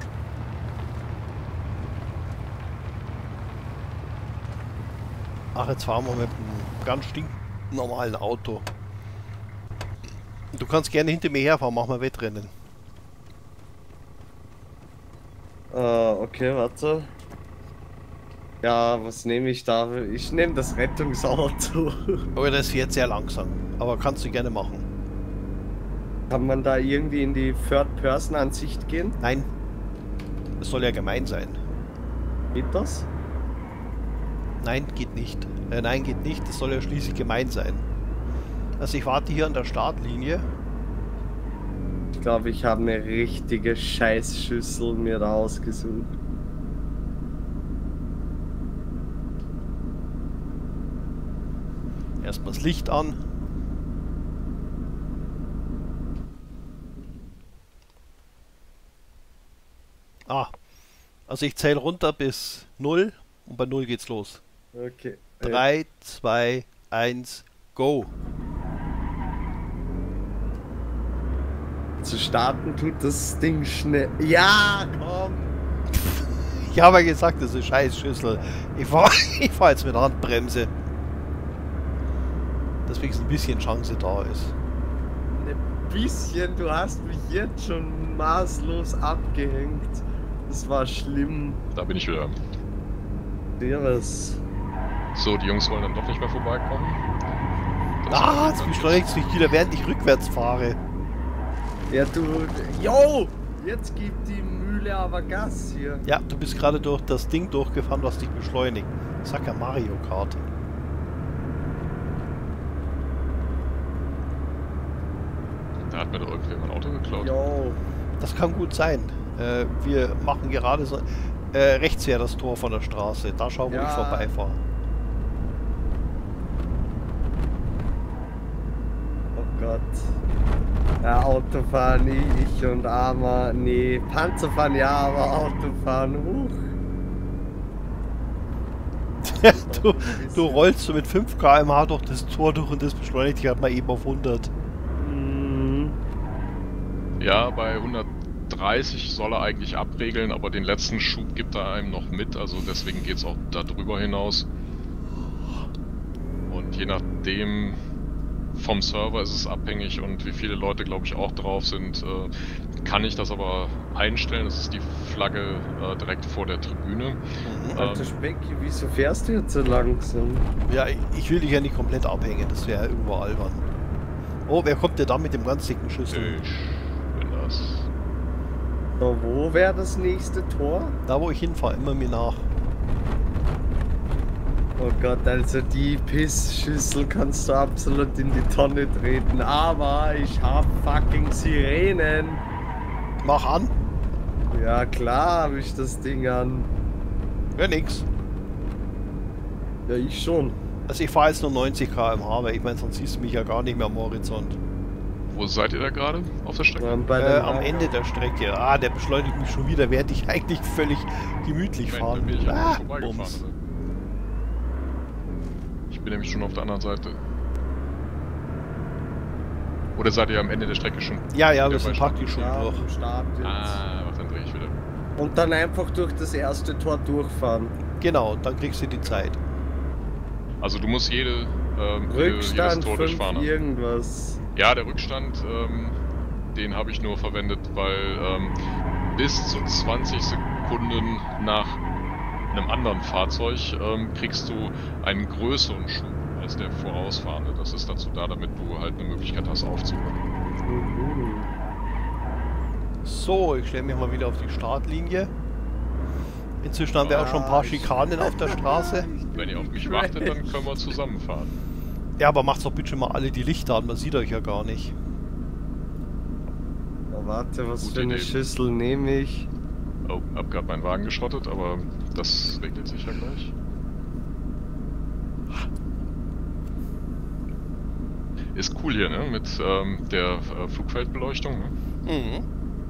Ach, jetzt fahren wir mit einem ganz stinknormalen Auto. Du kannst gerne hinter mir herfahren, machen wir Wettrennen. Okay, warte. Ja, was nehme ich da? Ich nehme das Rettungsauto. Aber das ist jetzt sehr langsam. Aber kannst du gerne machen. Kann man da irgendwie in die Third-Person-Ansicht gehen? Nein. Das soll ja gemein sein. Geht das? Nein, geht nicht. Nein, geht nicht. Das soll ja schließlich gemein sein. Also ich warte hier an der Startlinie. Ich glaube, ich habe eine richtige Scheißschüssel mir da ausgesucht. Erstmal das Licht an. Also ich zähle runter bis 0 und bei 0 geht's los. Okay. 3, 2, 1, go! Zu starten tut das Ding schnell. Ja, komm! Ich habe ja gesagt, das ist eine Scheißschüssel. Ich fahr jetzt mit der Handbremse. Dass wenigstens ein bisschen Chance da ist. Ein bisschen, du hast mich jetzt schon maßlos abgehängt. Das war schlimm. Da bin ich wieder. Servus. So, die Jungs wollen dann doch nicht mehr vorbeikommen. Jetzt beschleunigt mich wieder, während ich rückwärts fahre. Ja, du. Yo! Jetzt gibt die Mühle aber Gas hier. Ja, du bist gerade durch das Ding durchgefahren, was dich beschleunigt. Sag ja Mario Kart. Da hat mir doch irgendwie mein Auto geklaut. Yo! Das kann gut sein. Wir machen gerade so. Rechts wäre das Tor von der Straße. Da schauen, wo ich vorbeifahre. Oh Gott. Ja, Autofahren, ich und Arma. Nee, Panzerfahren ja, aber Autofahren, Du rollst so mit 5 km/h durch das Tor durch und das beschleunigt dich halt mal eben auf 100. Ja, bei 130 soll er eigentlich abregeln, aber den letzten Schub gibt er einem noch mit, also deswegen geht es auch darüber hinaus. Und je nachdem vom Server ist es abhängig und wie viele Leute, glaube ich, auch drauf sind, kann ich das aber einstellen. Das ist die Flagge direkt vor der Tribüne. Alter Specki, wieso fährst du jetzt so langsam? Ja, ich will dich ja nicht komplett abhängen, das wäre irgendwo albern. Oh, wer kommt denn da mit dem ganz dicken Schüssel? Ich bin das. So, wo wäre das nächste Tor? Da, wo ich hinfahre, immer mir nach. Oh Gott, also die Pissschüssel kannst du absolut in die Tonne treten, aber ich hab fucking Sirenen. Mach an. Ja klar hab ich das Ding an. Ja, nix. Ja, ich schon. Also ich fahre jetzt nur 90 km/h, weil ich meine, sonst siehst du mich ja gar nicht mehr am Horizont. Wo seid ihr da gerade auf der Strecke? Am Ende der Strecke. Ah, der beschleunigt mich schon wieder, während ich eigentlich völlig gemütlich Moment, fahren da bin will. ich Ah, vorbeigefahren. Bums. Oder? Ich bin nämlich schon auf der anderen Seite. Oder seid ihr am Ende der Strecke schon? Ja, wieder wir sind bei praktisch schon Ja, durch. am Start jetzt. Ah, was, dann drehe ich wieder. Und dann einfach durch das erste Tor durchfahren. Genau, dann kriegst du die Zeit. Also du musst jedes Rückstand Tor 5 durchfahren. Ne? irgendwas. Ja, der Rückstand, den habe ich nur verwendet, weil bis zu 20 Sekunden nach einem anderen Fahrzeug kriegst du einen größeren Schub als der vorausfahrende. Das ist dazu da, damit du halt eine Möglichkeit hast aufzuholen. So, ich stelle mich mal wieder auf die Startlinie. Inzwischen haben wir auch schon ein paar Schikanen auf der Straße. Wenn ihr auf mich wartet, dann können wir zusammenfahren. Ja, aber macht doch bitte mal alle die Lichter an, man sieht euch ja gar nicht. Oh, warte, was Gute für eine Idee. Schüssel nehme ich? Oh, hab gerade meinen Wagen geschrottet, aber das regelt sich ja gleich. Ist cool hier, ne? Mit der Flugfeldbeleuchtung, ne? Mhm.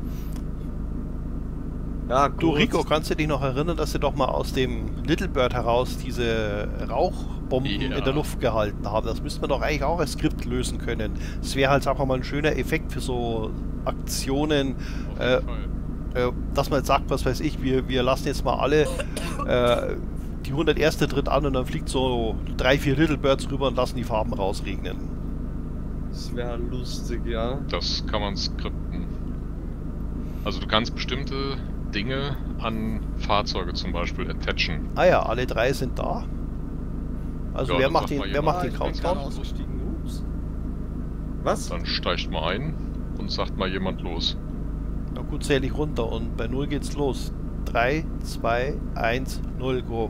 Ja, Du gut. Rico, kannst du dich noch erinnern, dass sie doch mal aus dem Little Bird heraus diese Rauchbomben Ja. in der Luft gehalten haben? Das müsste man doch eigentlich auch als Skript lösen können. Das wäre halt auch mal ein schöner Effekt für so Aktionen, Auf jeden Fall. dass man jetzt sagt, was weiß ich, wir lassen jetzt mal alle die 101. tritt an und dann fliegt so 3-4 Little Birds rüber und lassen die Farben rausregnen. Das wäre lustig, ja. Das kann man skripten. Also du kannst bestimmte Dinge an Fahrzeuge zum Beispiel attachen. Ah ja, alle 3 sind da. Also Ja, wer dann macht sag mal den jemand. Countdown? ich bin gerade ausgestiegen. Ups. Was? Dann steigt mal ein und sagt mal jemand los. Na gut, zähle ich runter und bei 0 geht's los. 3, 2, 1, 0, go.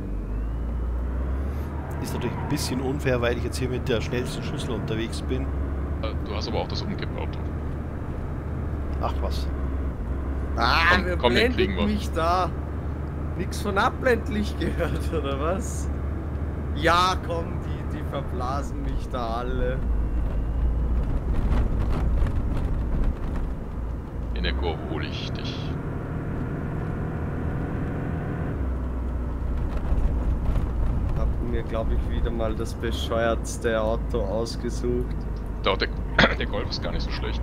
Ist natürlich ein bisschen unfair, weil ich jetzt hier mit der schnellsten Schüssel unterwegs bin. Du hast aber auch das Umkippauto. Ach was. Ah, Komm, wer komm, den blendet kriegen wir. mich da? Nix von Abblendlicht gehört, oder was? Ja, komm, die verblasen mich da alle. In der Kurve hole ich dich. Hab mir, glaube ich, wieder mal das bescheuertste Auto ausgesucht. Doch, der Golf ist gar nicht so schlecht.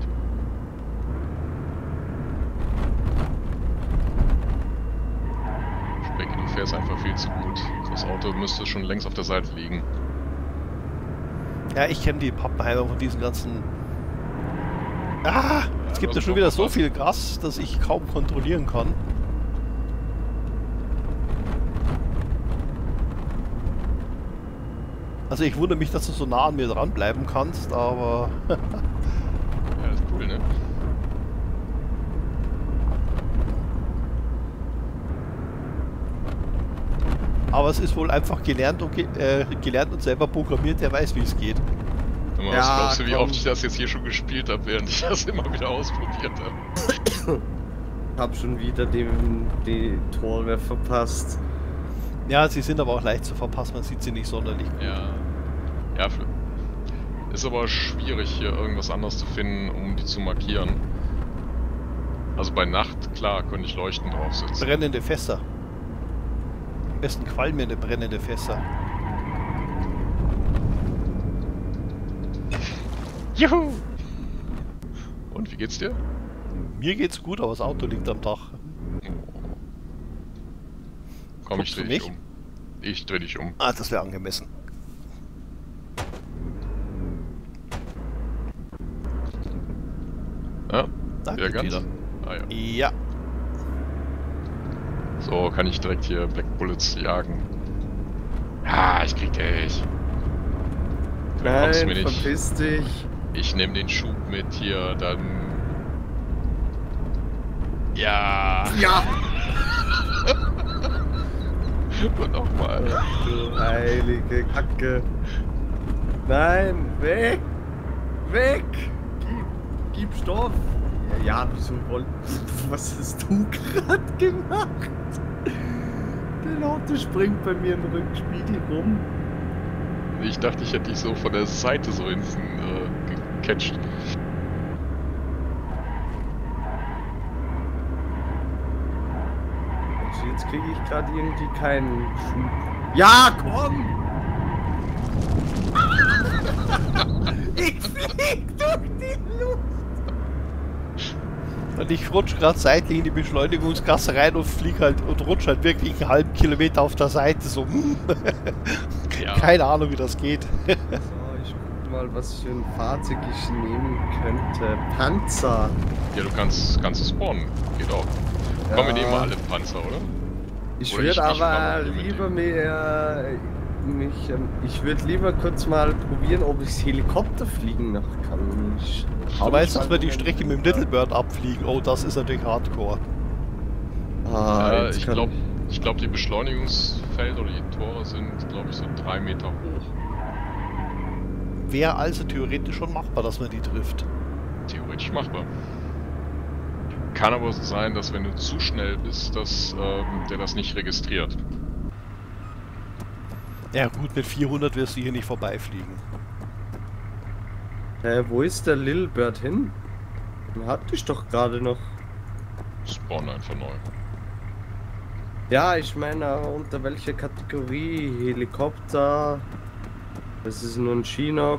Specki, du fährst einfach viel zu gut. Das Auto müsste schon längst auf der Seite liegen. Ja, ich kenne die Pappenheimer von diesen ganzen... Ah! Es gibt was ja schon noch wieder was? so viel Gas, dass ich kaum kontrollieren kann. Also ich wundere mich, dass du so nah an mir dranbleiben kannst, aber... Ja, ist cool, ne? Aber es ist wohl einfach gelernt und, gelernt und selber programmiert, der weiß, wie es geht. Sag mal, Ja, was glaubst du, wie komm. oft ich das jetzt hier schon gespielt habe, während ich das immer wieder ausprobiert habe? Hab schon wieder die Tore verpasst. Ja, sie sind aber auch leicht zu verpassen, man sieht sie nicht sonderlich gut. Ja. Ja, ist aber schwierig, hier irgendwas anderes zu finden, um die zu markieren. Also bei Nacht, klar, könnte ich Leuchten draufsetzen. Brennende Fässer. Am besten qualmende brennende Fässer. Juhu! Und wie geht's dir? Mir geht's gut, aber das Auto liegt am Dach. Komm, Guckst ich du dreh dich mich? um. Ich dreh dich um. Ah, das wäre angemessen. Ja, Da wieder geht ganz. wieder. Ah ja. Ja. So, kann ich direkt hier Black Bullets jagen. Ah, ich krieg dich. Du kommst mir Nein, nicht. verpiss dich. Ich nehme den Schub mit hier, dann... Ja! Ja! Und nochmal. Du heilige Kacke. Nein, weg! Weg! Gib Stoff! Ja, wieso wollt... Was hast du gerade gemacht? Dein Auto springt bei mir im Rückspiegel rum. Ich dachte, ich hätte dich so von der Seite so hinten gecatcht. kriege ich gerade irgendwie keinen Schub. Ja, komm! Ich flieg durch die Luft! Und ich rutsche gerade seitlich in die Beschleunigungskasse rein und flieg halt und rutsche halt wirklich einen halben Kilometer auf der Seite. So, Ja. keine Ahnung, wie das geht. So, ich guck mal, was für ein Fahrzeug ich nehmen könnte. Panzer. Ja, du kannst spawnen. Geht auch. Ja. Kommen wir nehmen mal alle Panzer, oder? Ich Oder würde ich aber fahr noch lieber ich würde lieber kurz mal probieren, ob ich Helikopter fliegen noch kann. Du weißt, dass wir die Strecke mit dem Little Bird abfliegen. Oh, das ist natürlich Hardcore. Jetzt ich kann- glaube, die Beschleunigungsfelder oder die Tore sind, glaube ich, so 3 Meter hoch. Wäre also theoretisch schon machbar, dass man die trifft. Theoretisch machbar. Kann aber sein, dass wenn du zu schnell bist, dass der das nicht registriert. Ja gut, mit 400 wirst du hier nicht vorbeifliegen. Wo ist der Little Bird hin? Den hatte ich doch gerade noch. Spawn einfach neu. Ja, ich meine, unter welcher Kategorie? Helikopter. Das ist nur ein Chinook.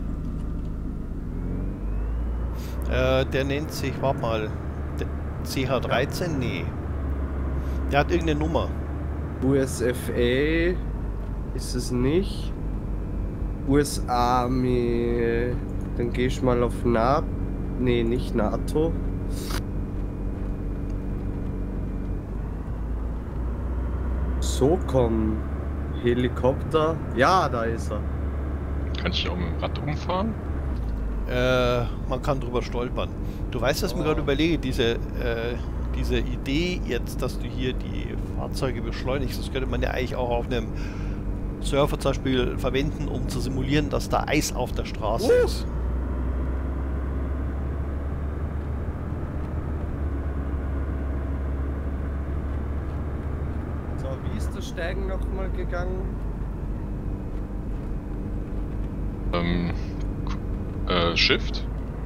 Der nennt sich, warte mal, der CH13? Nee. Der hat irgendeine Nummer. USFA ist es nicht. US Army. Dann gehe ich mal auf NATO. Nee, nicht NATO. SOCOM. Helikopter. Ja, da ist er. Kann ich auch mit dem Rad umfahren? Man kann drüber stolpern. Du weißt, dass ich mir gerade überlege, diese Idee jetzt, dass du hier die Fahrzeuge beschleunigst, das könnte man ja eigentlich auch auf einem Surfer zum Beispiel verwenden, um zu simulieren, dass da Eis auf der Straße ist. So, wie ist das Steigen nochmal gegangen? Shift.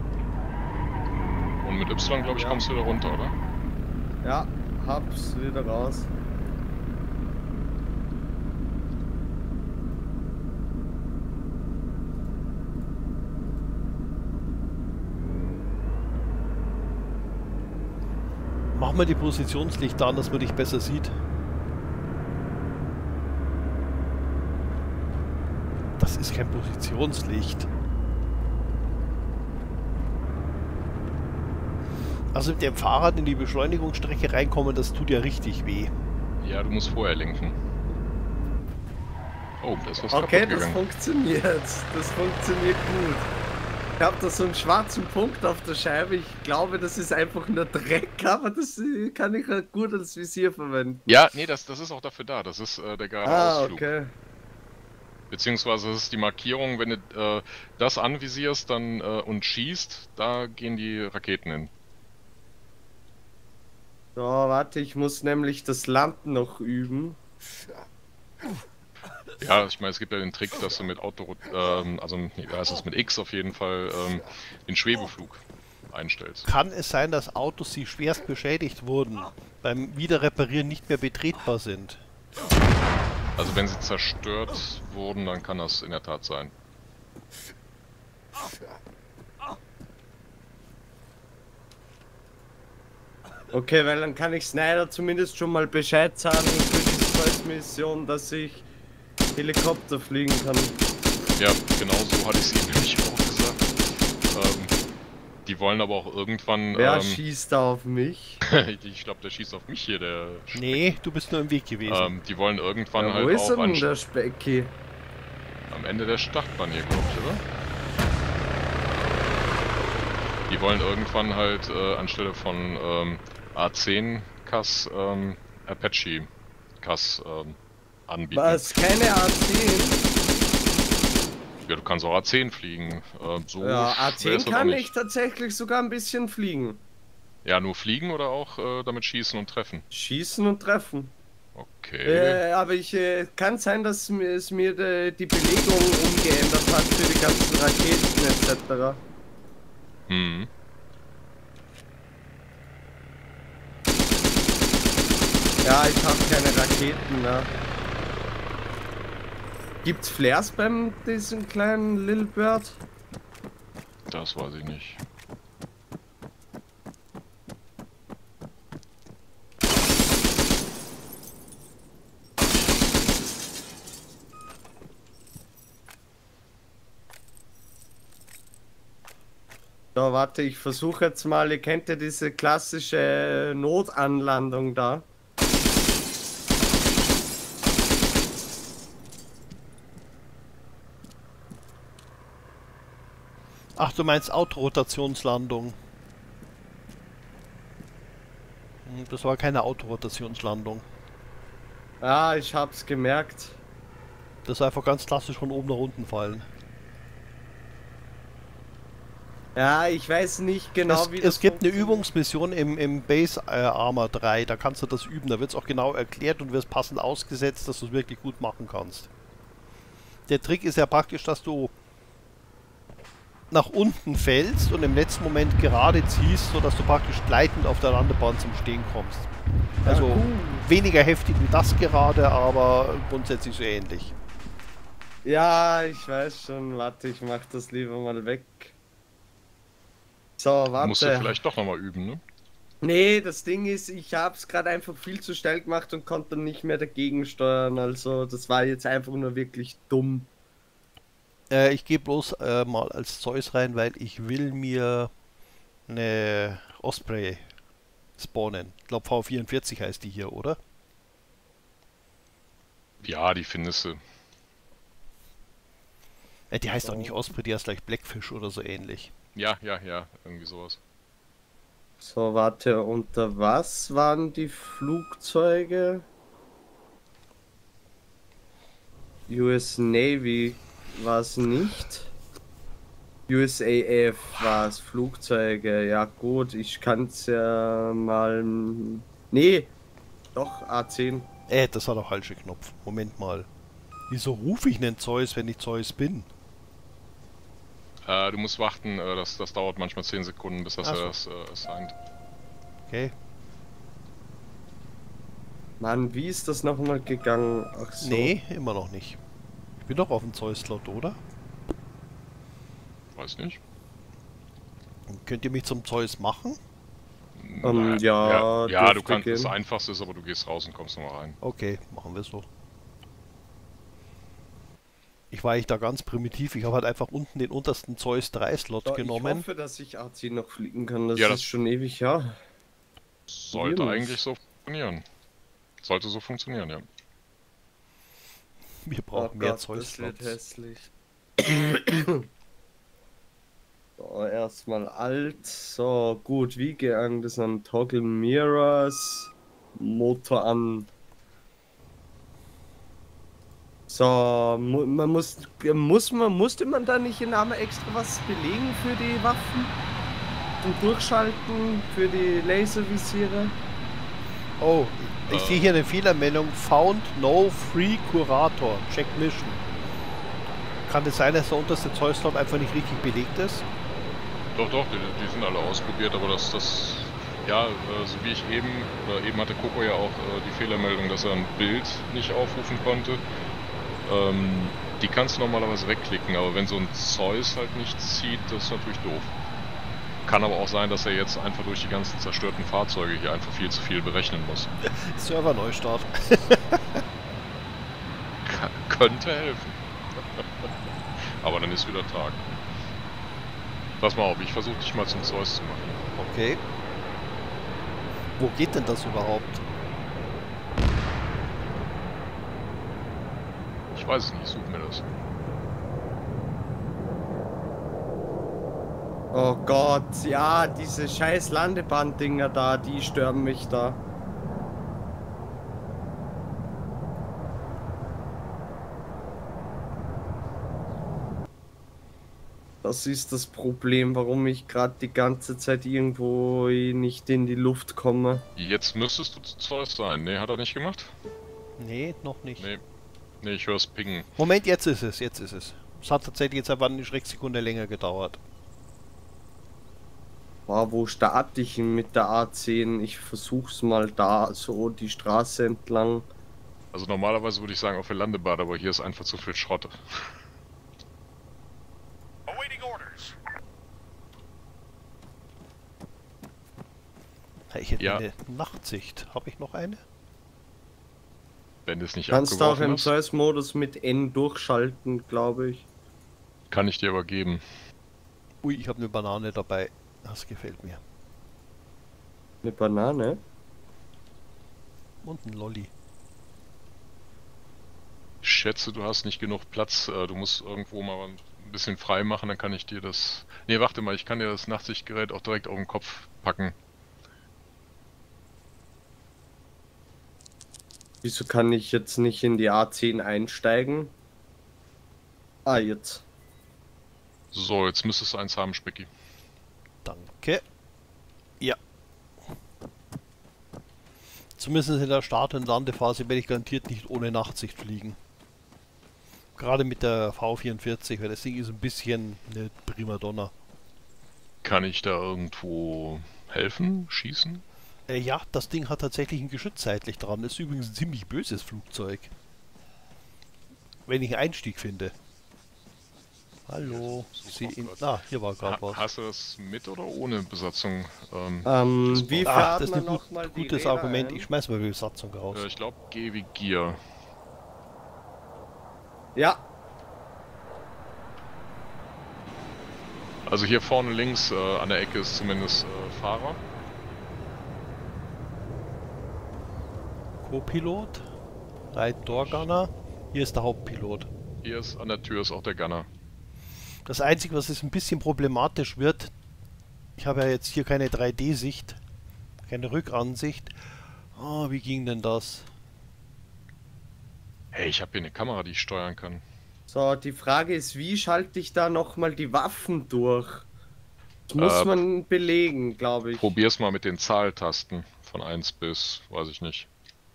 Und mit Y, glaube ich, Ja. kommst du wieder runter, oder? Ja, hab's wieder raus. Mach mal die Positionslichter an, dass man dich besser sieht. Das ist kein Positionslicht. Also mit dem Fahrrad in die Beschleunigungsstrecke reinkommen, das tut ja richtig weh. Ja, du musst vorher lenken. Oh, da ist was Okay, kaputt das gegangen. funktioniert. Das funktioniert gut. Ich habe da so einen schwarzen Punkt auf der Scheibe. Ich glaube, das ist einfach nur Dreck, aber das kann ich halt gut als Visier verwenden. Ja, nee, das ist auch dafür da. Das ist der gerade Ausflug. Okay. Beziehungsweise das ist die Markierung, wenn du das anvisierst dann und schießt, da gehen die Raketen hin. So, warte, ich muss nämlich das Landen noch üben. Ja, ich meine, es gibt ja den Trick, dass du mit es ist mit X auf jeden Fall, den Schwebeflug einstellst. Kann es sein, dass Autos, die schwerst beschädigt wurden, beim Wiederreparieren nicht mehr betretbar sind? Also wenn sie zerstört wurden, dann kann das in der Tat sein. Okay, weil dann kann ich Snyder zumindest schon mal Bescheid sagen für die Quest-Mission, dass ich Helikopter fliegen kann. Ja, genau so hatte ich es ihm nämlich auch gesagt. Die wollen aber auch irgendwann... Wer schießt da auf mich? ich glaube, der schießt auf mich hier, der... Nee, du bist nur im Weg gewesen. Die wollen irgendwann Ja, halt wo ist auch denn der Specki? am Ende der Startbahn hier, glaube ich, oder? Die wollen irgendwann halt anstelle von A10 Kass Apache Kass anbieten. Was? Keine A10? Ja, du kannst auch A10 fliegen. So Ja, schwer ist A10 das auch kann nicht. ich tatsächlich sogar ein bisschen fliegen. Ja, nur fliegen oder auch damit schießen und treffen? Schießen und treffen. Okay. Aber kann sein, dass es mir die Belegung umgeändert hat für die ganzen Raketen etc. Hm. Ja, ich habe keine Raketen mehr. Gibt's Flares beim diesem kleinen Little Bird? Das weiß ich nicht. So, warte, ich versuche jetzt mal, ihr kennt ja diese klassische Notanlandung da. Ach, du meinst Autorotationslandung. Das war keine Autorotationslandung. Ja, ich hab's gemerkt. Das war einfach ganz klassisch von oben nach unten fallen. Ja, ich weiß nicht genau, wie das Es gibt eine funktioniert. Übungsmission im Base Armor 3, da kannst du das üben. Da wird es auch genau erklärt und wirst passend ausgesetzt, dass du es wirklich gut machen kannst. Der Trick ist ja praktisch, dass du nach unten fällst und im letzten Moment gerade ziehst, sodass du praktisch gleitend auf der Landebahn zum Stehen kommst. Also weniger heftig wie das gerade, aber grundsätzlich so ähnlich. Ja, ich weiß schon. Warte, ich mach das lieber mal weg. So, warte. Musst du vielleicht doch nochmal üben, ne? Nee, das Ding ist, ich hab's gerade einfach viel zu schnell gemacht und konnte dann nicht mehr dagegen steuern. Also, das war jetzt einfach nur wirklich dumm. Ich gehe bloß mal als Zeus rein, weil ich will mir eine Osprey spawnen. Ich glaube V44 heißt die hier, oder? Ja, die findest du. Die heißt auch nicht Osprey, die heißt gleich Blackfish oder so ähnlich. Ja, irgendwie sowas. So, warte, unter was waren die Flugzeuge? US Navy war es nicht. USAF war es, Flugzeuge. Ja gut, ich kann es ja mal... Nee, doch, A10. Das war der falsche Knopf. Moment mal. Wieso rufe ich einen Zeus, wenn ich Zeus bin? Du musst warten, das dauert manchmal 10 Sekunden, bis das Ach so. das assigned. Okay. Mann, wie ist das nochmal gegangen? Ach so. Nee, immer noch nicht. Ich bin doch auf dem Zeus-Slot, oder? Weiß nicht. Könnt ihr mich zum Zeus machen? Ja, ja, du dürfte kannst, das gehen. Einfachste ist, aber du gehst raus und kommst nochmal rein. Okay, machen wir so. Ich war da ganz primitiv. Ich habe halt einfach unten den untersten Zeus 3 Slot So, genommen. Ich hoffe, dass ich A10 noch fliegen kann. Das Ja, ist das- schon ewig, ja. Sollte Jungs. eigentlich so funktionieren. Sollte so funktionieren, ja. Wir brauchen mehr Zeus das wird Slots. hässlich. So, erstmal alt. So, gut, wie gegangen das an Toggle Mirrors. Motor an. So, musste man da nicht in Arma extra was belegen für die Waffen? Zum Durchschalten für die Laservisiere? Oh, ich sehe hier eine Fehlermeldung. Found no free Curator. Check Mission. Kann es sein, dass der unterste Zeus-Slot einfach nicht richtig belegt ist? Doch, die sind alle ausprobiert, aber ja, so wie ich eben hatte Coco ja auch die Fehlermeldung, dass er ein Bild nicht aufrufen konnte. Die kannst du normalerweise wegklicken, aber wenn so ein Zeus halt nicht zieht, das ist natürlich doof. Kann aber auch sein, dass er jetzt einfach durch die ganzen zerstörten Fahrzeuge hier einfach viel zu viel berechnen muss. Server Neustart. Könnte helfen. Aber dann ist wieder Tag. Pass mal auf, ich versuche dich mal zum Zeus zu machen. Okay. Wo geht denn das überhaupt? Ich weiß es nicht, such mir das. Oh Gott, ja, diese scheiß Landebahn-Dinger da, die stören mich da. Das ist das Problem, warum ich gerade die ganze Zeit irgendwo nicht in die Luft komme. Jetzt müsstest du zu Zeus sein. Nee, hat er nicht gemacht? Nee, noch nicht. Nee, ich höre es pingen. Moment, jetzt ist es. Es hat tatsächlich jetzt einfach eine Schrecksekunde länger gedauert. Wo starte ich denn mit der A10? Ich versuch's mal da, so die Straße entlang. Also normalerweise würde ich sagen auf der Landebahn, aber hier ist einfach zu viel Schrott. Ich hätte Ja. eine Nachtsicht. Habe ich noch eine? Wenn es nicht Kannst du auch abgeworfen im ist, Choice-Modus mit N durchschalten, glaube ich. kann ich dir aber geben. Ui, ich habe eine Banane dabei. Das gefällt mir. Eine Banane? Und ein Lolli. Ich schätze, du hast nicht genug Platz. Du musst irgendwo mal ein bisschen frei machen, dann kann ich dir das... Ne, warte mal, ich kann dir das Nachtsichtgerät auch direkt auf den Kopf packen. Wieso kann ich jetzt nicht in die A10 einsteigen? Ah, jetzt. So, jetzt müsstest du eins haben, Specki. Danke. Ja. Zumindest in der Start- und Landephase werde ich garantiert nicht ohne Nachtsicht fliegen. Gerade mit der V44, weil das Ding ist ein bisschen eine Primadonna. Kann ich da irgendwo helfen? Schießen? Ja, das Ding hat tatsächlich ein Geschütz seitlich dran. Ist übrigens ein ziemlich böses Flugzeug. Wenn ich einen Einstieg finde. Hallo. Hier war gerade was. Hast du das mit oder ohne Besatzung? Wie Ach, fährt das ist man ein noch mal die gutes Räder Argument. ein? Ich schmeiß mal die Besatzung raus. Ich glaube G wie Gier. Ja, Also hier vorne links an der Ecke ist zumindest Fahrer. Co-Pilot. Right Door Gunner. Hier ist der Hauptpilot. Hier ist an der Tür ist auch der Gunner. Das Einzige, was jetzt ein bisschen problematisch wird, ich habe ja jetzt hier keine 3D-Sicht, keine Rückansicht. Oh, wie ging denn das? Hey, ich habe hier eine Kamera, die ich steuern kann. so, die Frage ist, wie schalte ich da nochmal die Waffen durch? Das muss man belegen, glaube ich. Probier's mal mit den Zahltasten von 1 bis, weiß ich nicht.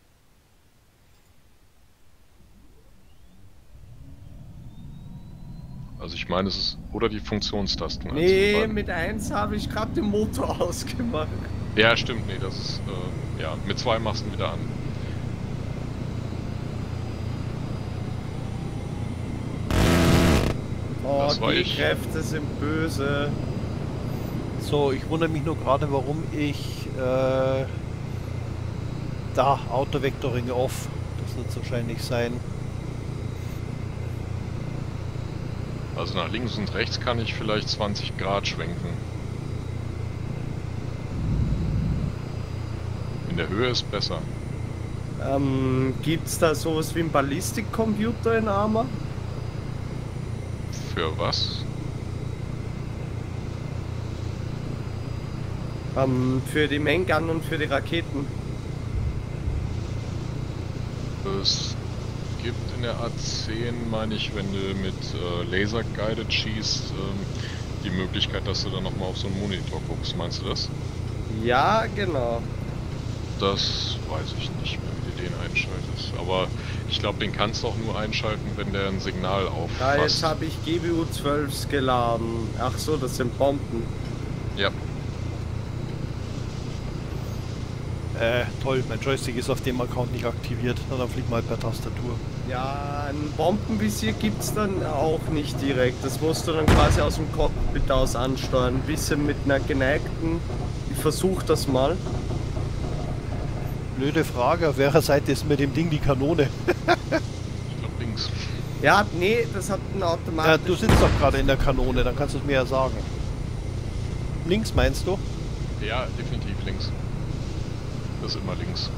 Also ich meine, es ist... Oder die Funktionstasten. eins von Nee, beiden. mit 1 habe ich gerade den Motor ausgemacht. Ja, stimmt, nee, das ist... ja, mit 2 machst du ihn wieder an. Oh, Das war die ich. Kräfte sind böse. So, ich wundere mich nur gerade, warum ich da Auto-Vectoring off. Das wird es wahrscheinlich sein. Also nach links und rechts kann ich vielleicht 20 Grad schwenken. In der Höhe ist besser. Gibt's da sowas wie einen Ballistikcomputer in Arma? Für was? Für die Main Gun und für die Raketen. Es gibt in der A10, meine ich, wenn du mit Laser Guided schießt, die Möglichkeit, dass du dann nochmal auf so einen Monitor guckst. Meinst du das? Ja, genau. Das weiß ich nicht mehr, wie du den einschaltest. Aber ich glaube, den kannst du auch nur einschalten, wenn der ein Signal Ja, jetzt auffasst. habe ich GBU 12s geladen. Ach so, das sind Bomben. Ja, Toll, mein Joystick ist auf dem Account nicht aktiviert. Na, dann fliegt mal per Tastatur. Ja, ein Bombenvisier gibt's dann auch nicht direkt. Das musst du dann quasi aus dem Cockpit aus ansteuern. Ein bisschen mit einer geneigten. Ich versuche das mal. Blöde Frage, auf welcher Seite ist mit dem Ding die Kanone? ich glaube links. Ja, nee, das hat einen Ja, Automat. du sitzt doch gerade in der Kanone, dann kannst du es mir ja sagen. Links meinst du? Ja, definitiv links. Das ist immer links.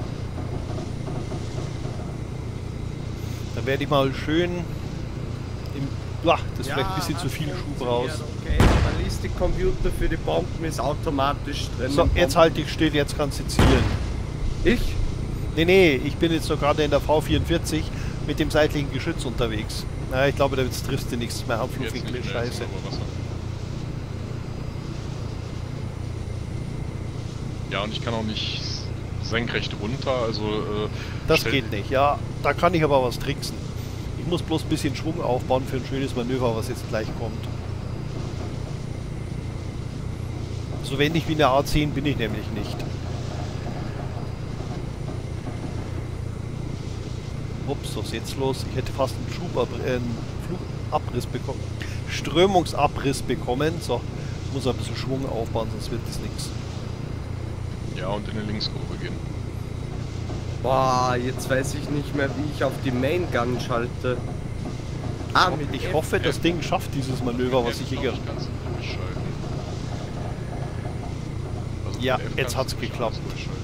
Dann werde ich mal schön im... Uah, das ist vielleicht ein bisschen zu viel Schub raus. Okay, der Ballistikcomputer für die Bomben ist automatisch drin. So, jetzt halte ich still, jetzt kannst du zielen. Ich? Nee, ich bin jetzt noch gerade in der V44 mit dem seitlichen Geschütz unterwegs. Na, ich glaube, da triffst du nichts mehr. Anflugwinkel ist mehr, jetzt scheiße. aber Wasser. Ja, und ich kann auch nicht senkrecht runter, also... Das stell- geht nicht, ja. Da kann ich aber was tricksen. Ich muss bloß ein bisschen Schwung aufbauen für ein schönes Manöver, was jetzt gleich kommt. So wendig wie eine A10 bin ich nämlich nicht. Ups, was ist jetzt los? Ich hätte fast einen Flugabriss bekommen. Strömungsabriss bekommen. So, muss ein bisschen Schwung aufbauen, sonst wird das nichts. Ja, und in eine Linkskurve gehen. Boah, jetzt weiß ich nicht mehr, wie ich auf die Main Gun schalte. Ah, mit Ich F. hoffe, das Ding schafft dieses Manöver, was ich hier F, glaub kannst du durchschalten. Also Ja, mit F jetzt kannst hat's du durch geklappt. alles durchschalten.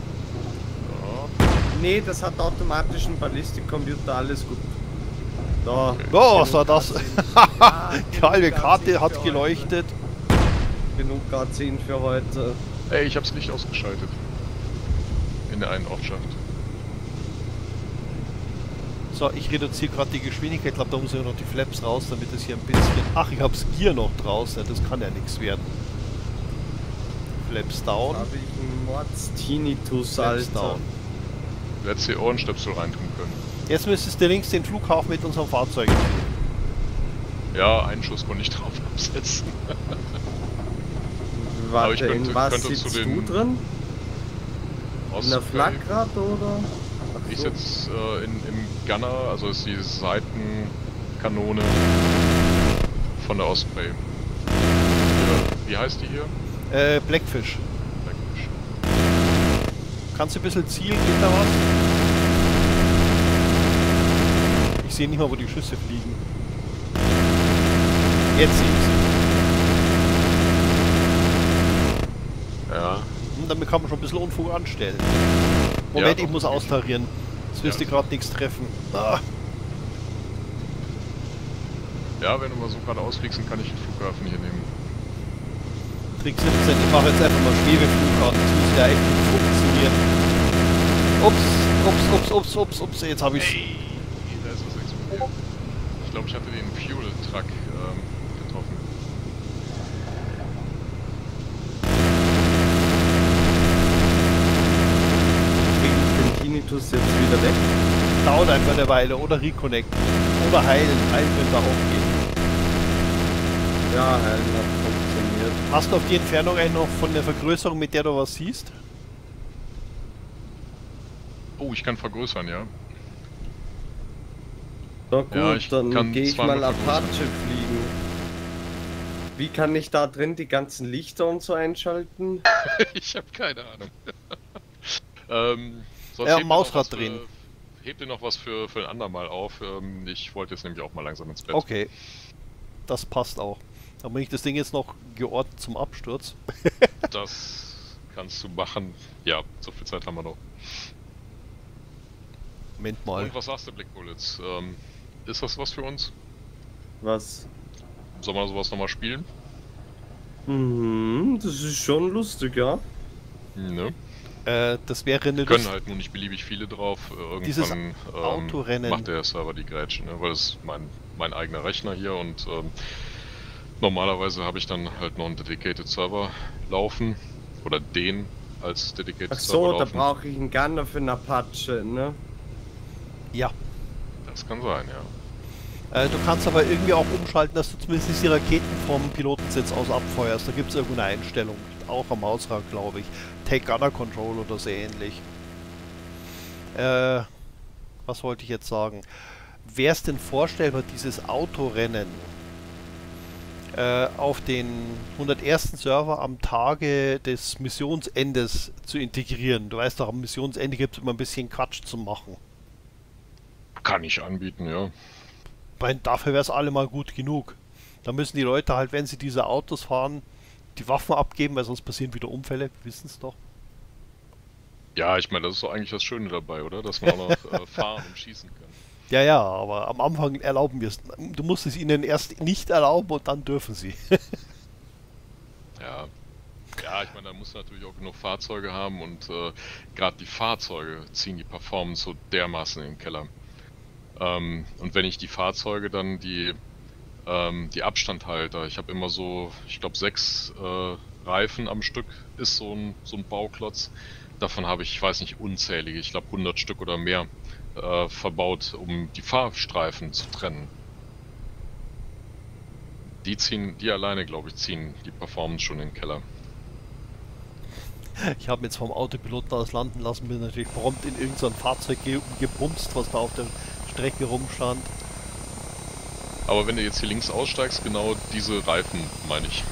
Ja. Nee, das hat automatisch ein Ballistikcomputer, alles gut. Da. Oh, was war das? Ja, Die halbe genug Karte A10 hat für geleuchtet. heute. Genug A10 für heute. Ey, ich hab's Licht ausgeschaltet. In der einen Ortschaft. So, ich reduziere gerade die Geschwindigkeit. Ich glaube, da muss ich noch die Flaps raus, damit es hier ein bisschen... Ach, ich hab's Gear noch draußen. Das kann ja nichts werden. Flaps down. Da habe ich einen Mords-Tinnitus, Flaps Alter. down. Du hättest die Ohrenstöpsel reintun können. Jetzt müsstest du links den Flughafen mit unserem Fahrzeug sehen. Ja, einen Schuss konnte ich drauf absetzen. Aber ich Warte, könnte- in was könntest sitzt du du den- drin? In der Flakrad oder? Ach Ich so. sitze im Gunner, also ist die Seitenkanone von der Osprey. Wie heißt die hier? Blackfish. Blackfish. Kannst du ein bisschen zielen? Geht da was? Ich sehe nicht mal, wo die Schüsse fliegen. Jetzt sehe ich sie. Ja. Damit kann man schon ein bisschen Unfug anstellen. Moment, Ja, ich muss doch. austarieren. Jetzt wirst du Ja. gerade nichts treffen. Ah, Ja, wenn du mal so gerade ausfliegst, dann kann ich den Flughafen hier nehmen. Trick 17, ich mache jetzt einfach mal Schwebeflugkarten. Das müsste ja echt nicht funktionieren. Ups, jetzt habe ich's. Ey, da ist was explodiert. Ich glaube, ich hatte den Fuel-Truck getroffen. Krieg ich den Tinnitus jetzt wieder weg? Dauert einfach eine Weile. Oder reconnecten. Oder heilen. Heilen könnte auch gehen. Ja, heilen hat funktioniert. Hast du auf die Entfernung eigentlich noch von der Vergrößerung, mit der du was siehst? Oh, ich kann vergrößern, ja. So gut, Ja, ich dann kann gehe ich zwar mal nur vergrößern. Apache fliegen. Wie kann ich da drin die ganzen Lichter und so einschalten? Ich habe keine Ahnung. Sonst Ja, hebt ihr Mausrad noch was drehen. Hebt ihr noch was für ein andermal auf? Ich wollte jetzt nämlich auch mal langsam ins Bett. Okay. Das passt auch. Dann bringe ich das Ding jetzt noch geordnet zum Absturz. Das kannst du machen. Ja, so viel Zeit haben wir noch. Moment mal. Und was sagst du, Black Bullets? Ist das was für uns? Was? Sollen wir sowas nochmal spielen? Mhm, das ist schon lustig, ja. Ne? Das wäre eine Können halt nur nicht beliebig viele drauf. Dieses Irgendwann Autorennen. macht der Server die Grätsche, ne? Weil es ist mein eigener Rechner hier und normalerweise habe ich dann halt noch einen Dedicated Server laufen. Oder den als Dedicated Ach Server so, da laufen. brauche ich einen Gunner für einen Apache, ne? Ja. Das kann sein, ja. Du kannst aber irgendwie auch umschalten, dass du zumindest die Raketen vom Pilotensitz aus abfeuerst. Da gibt es irgendeine Einstellung. Auch am Mausrad, glaube ich. Take Gunner Control oder so ähnlich. Was wollte ich jetzt sagen? Wäre es denn vorstellbar, dieses Autorennen auf den 101. Server am Tage des Missionsendes zu integrieren? Du weißt doch, am Missionsende gibt es immer ein bisschen Quatsch zu machen. Kann ich anbieten, ja. Weil dafür wäre es allemal gut genug. Da müssen die Leute halt, wenn sie diese Autos fahren, die Waffen abgeben, weil sonst passieren wieder Unfälle, wir wissen es doch. Ja, ich meine, das ist doch eigentlich das Schöne dabei, oder? Dass man auch noch fahren und schießen kann. Ja, ja, aber am Anfang erlauben wir es. Du musst es ihnen erst nicht erlauben und dann dürfen sie. Ja. Ja, ich meine, da muss natürlich auch genug Fahrzeuge haben und gerade die Fahrzeuge ziehen die Performance so dermaßen in den Keller. Und wenn ich die Fahrzeuge dann die Abstandhalter, ich habe immer so, ich glaube 6 Reifen am Stück ist so ein Bauklotz. Davon habe ich weiß nicht, unzählige, ich glaube 100 Stück oder mehr verbaut, um die Fahrstreifen zu trennen. Die alleine, glaube ich, ziehen die Performance schon in den Keller. Ich habe jetzt vom Autopiloten aus landen lassen, bin natürlich prompt in irgendein Fahrzeug gebumst, was da auf der Strecke rumstand. Aber wenn du jetzt hier links aussteigst, genau diese Reifen, meine ich.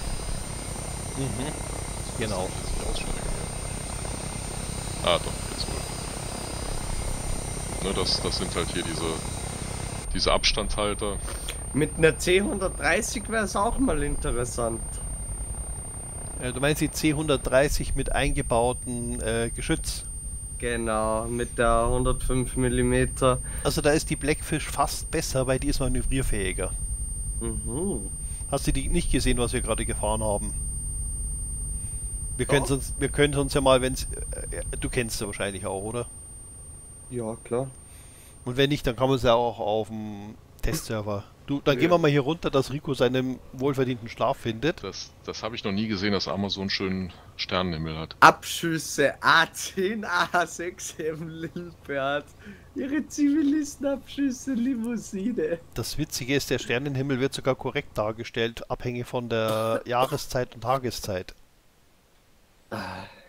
Genau. Jetzt nicht aussteigen, ja. Ah, doch, jetzt wohl. Ne, das sind halt hier diese Abstandhalter. Mit einer C130 wäre es auch mal interessant. Du meinst die C130 mit eingebauten Geschütz? Genau, mit der 105 mm. Also da ist die Blackfish fast besser, weil die ist manövrierfähiger. Mhm. Hast du die nicht gesehen, was wir gerade gefahren haben? Wir können uns ja mal, wenn's... du kennst sie wahrscheinlich auch, oder? Ja, klar. Und wenn nicht, dann kann man sie ja auch auf dem Testserver. Dann gehen wir mal hier runter, dass Rico seinen wohlverdienten Schlaf findet. Das habe ich noch nie gesehen, dass Arma so einen schönen Sternenhimmel hat. Abschüsse A10, A6 im Lilbert. Ihre Zivilistenabschüsse, Limousine. Das Witzige ist, der Sternenhimmel wird sogar korrekt dargestellt, abhängig von der Jahreszeit und Tageszeit.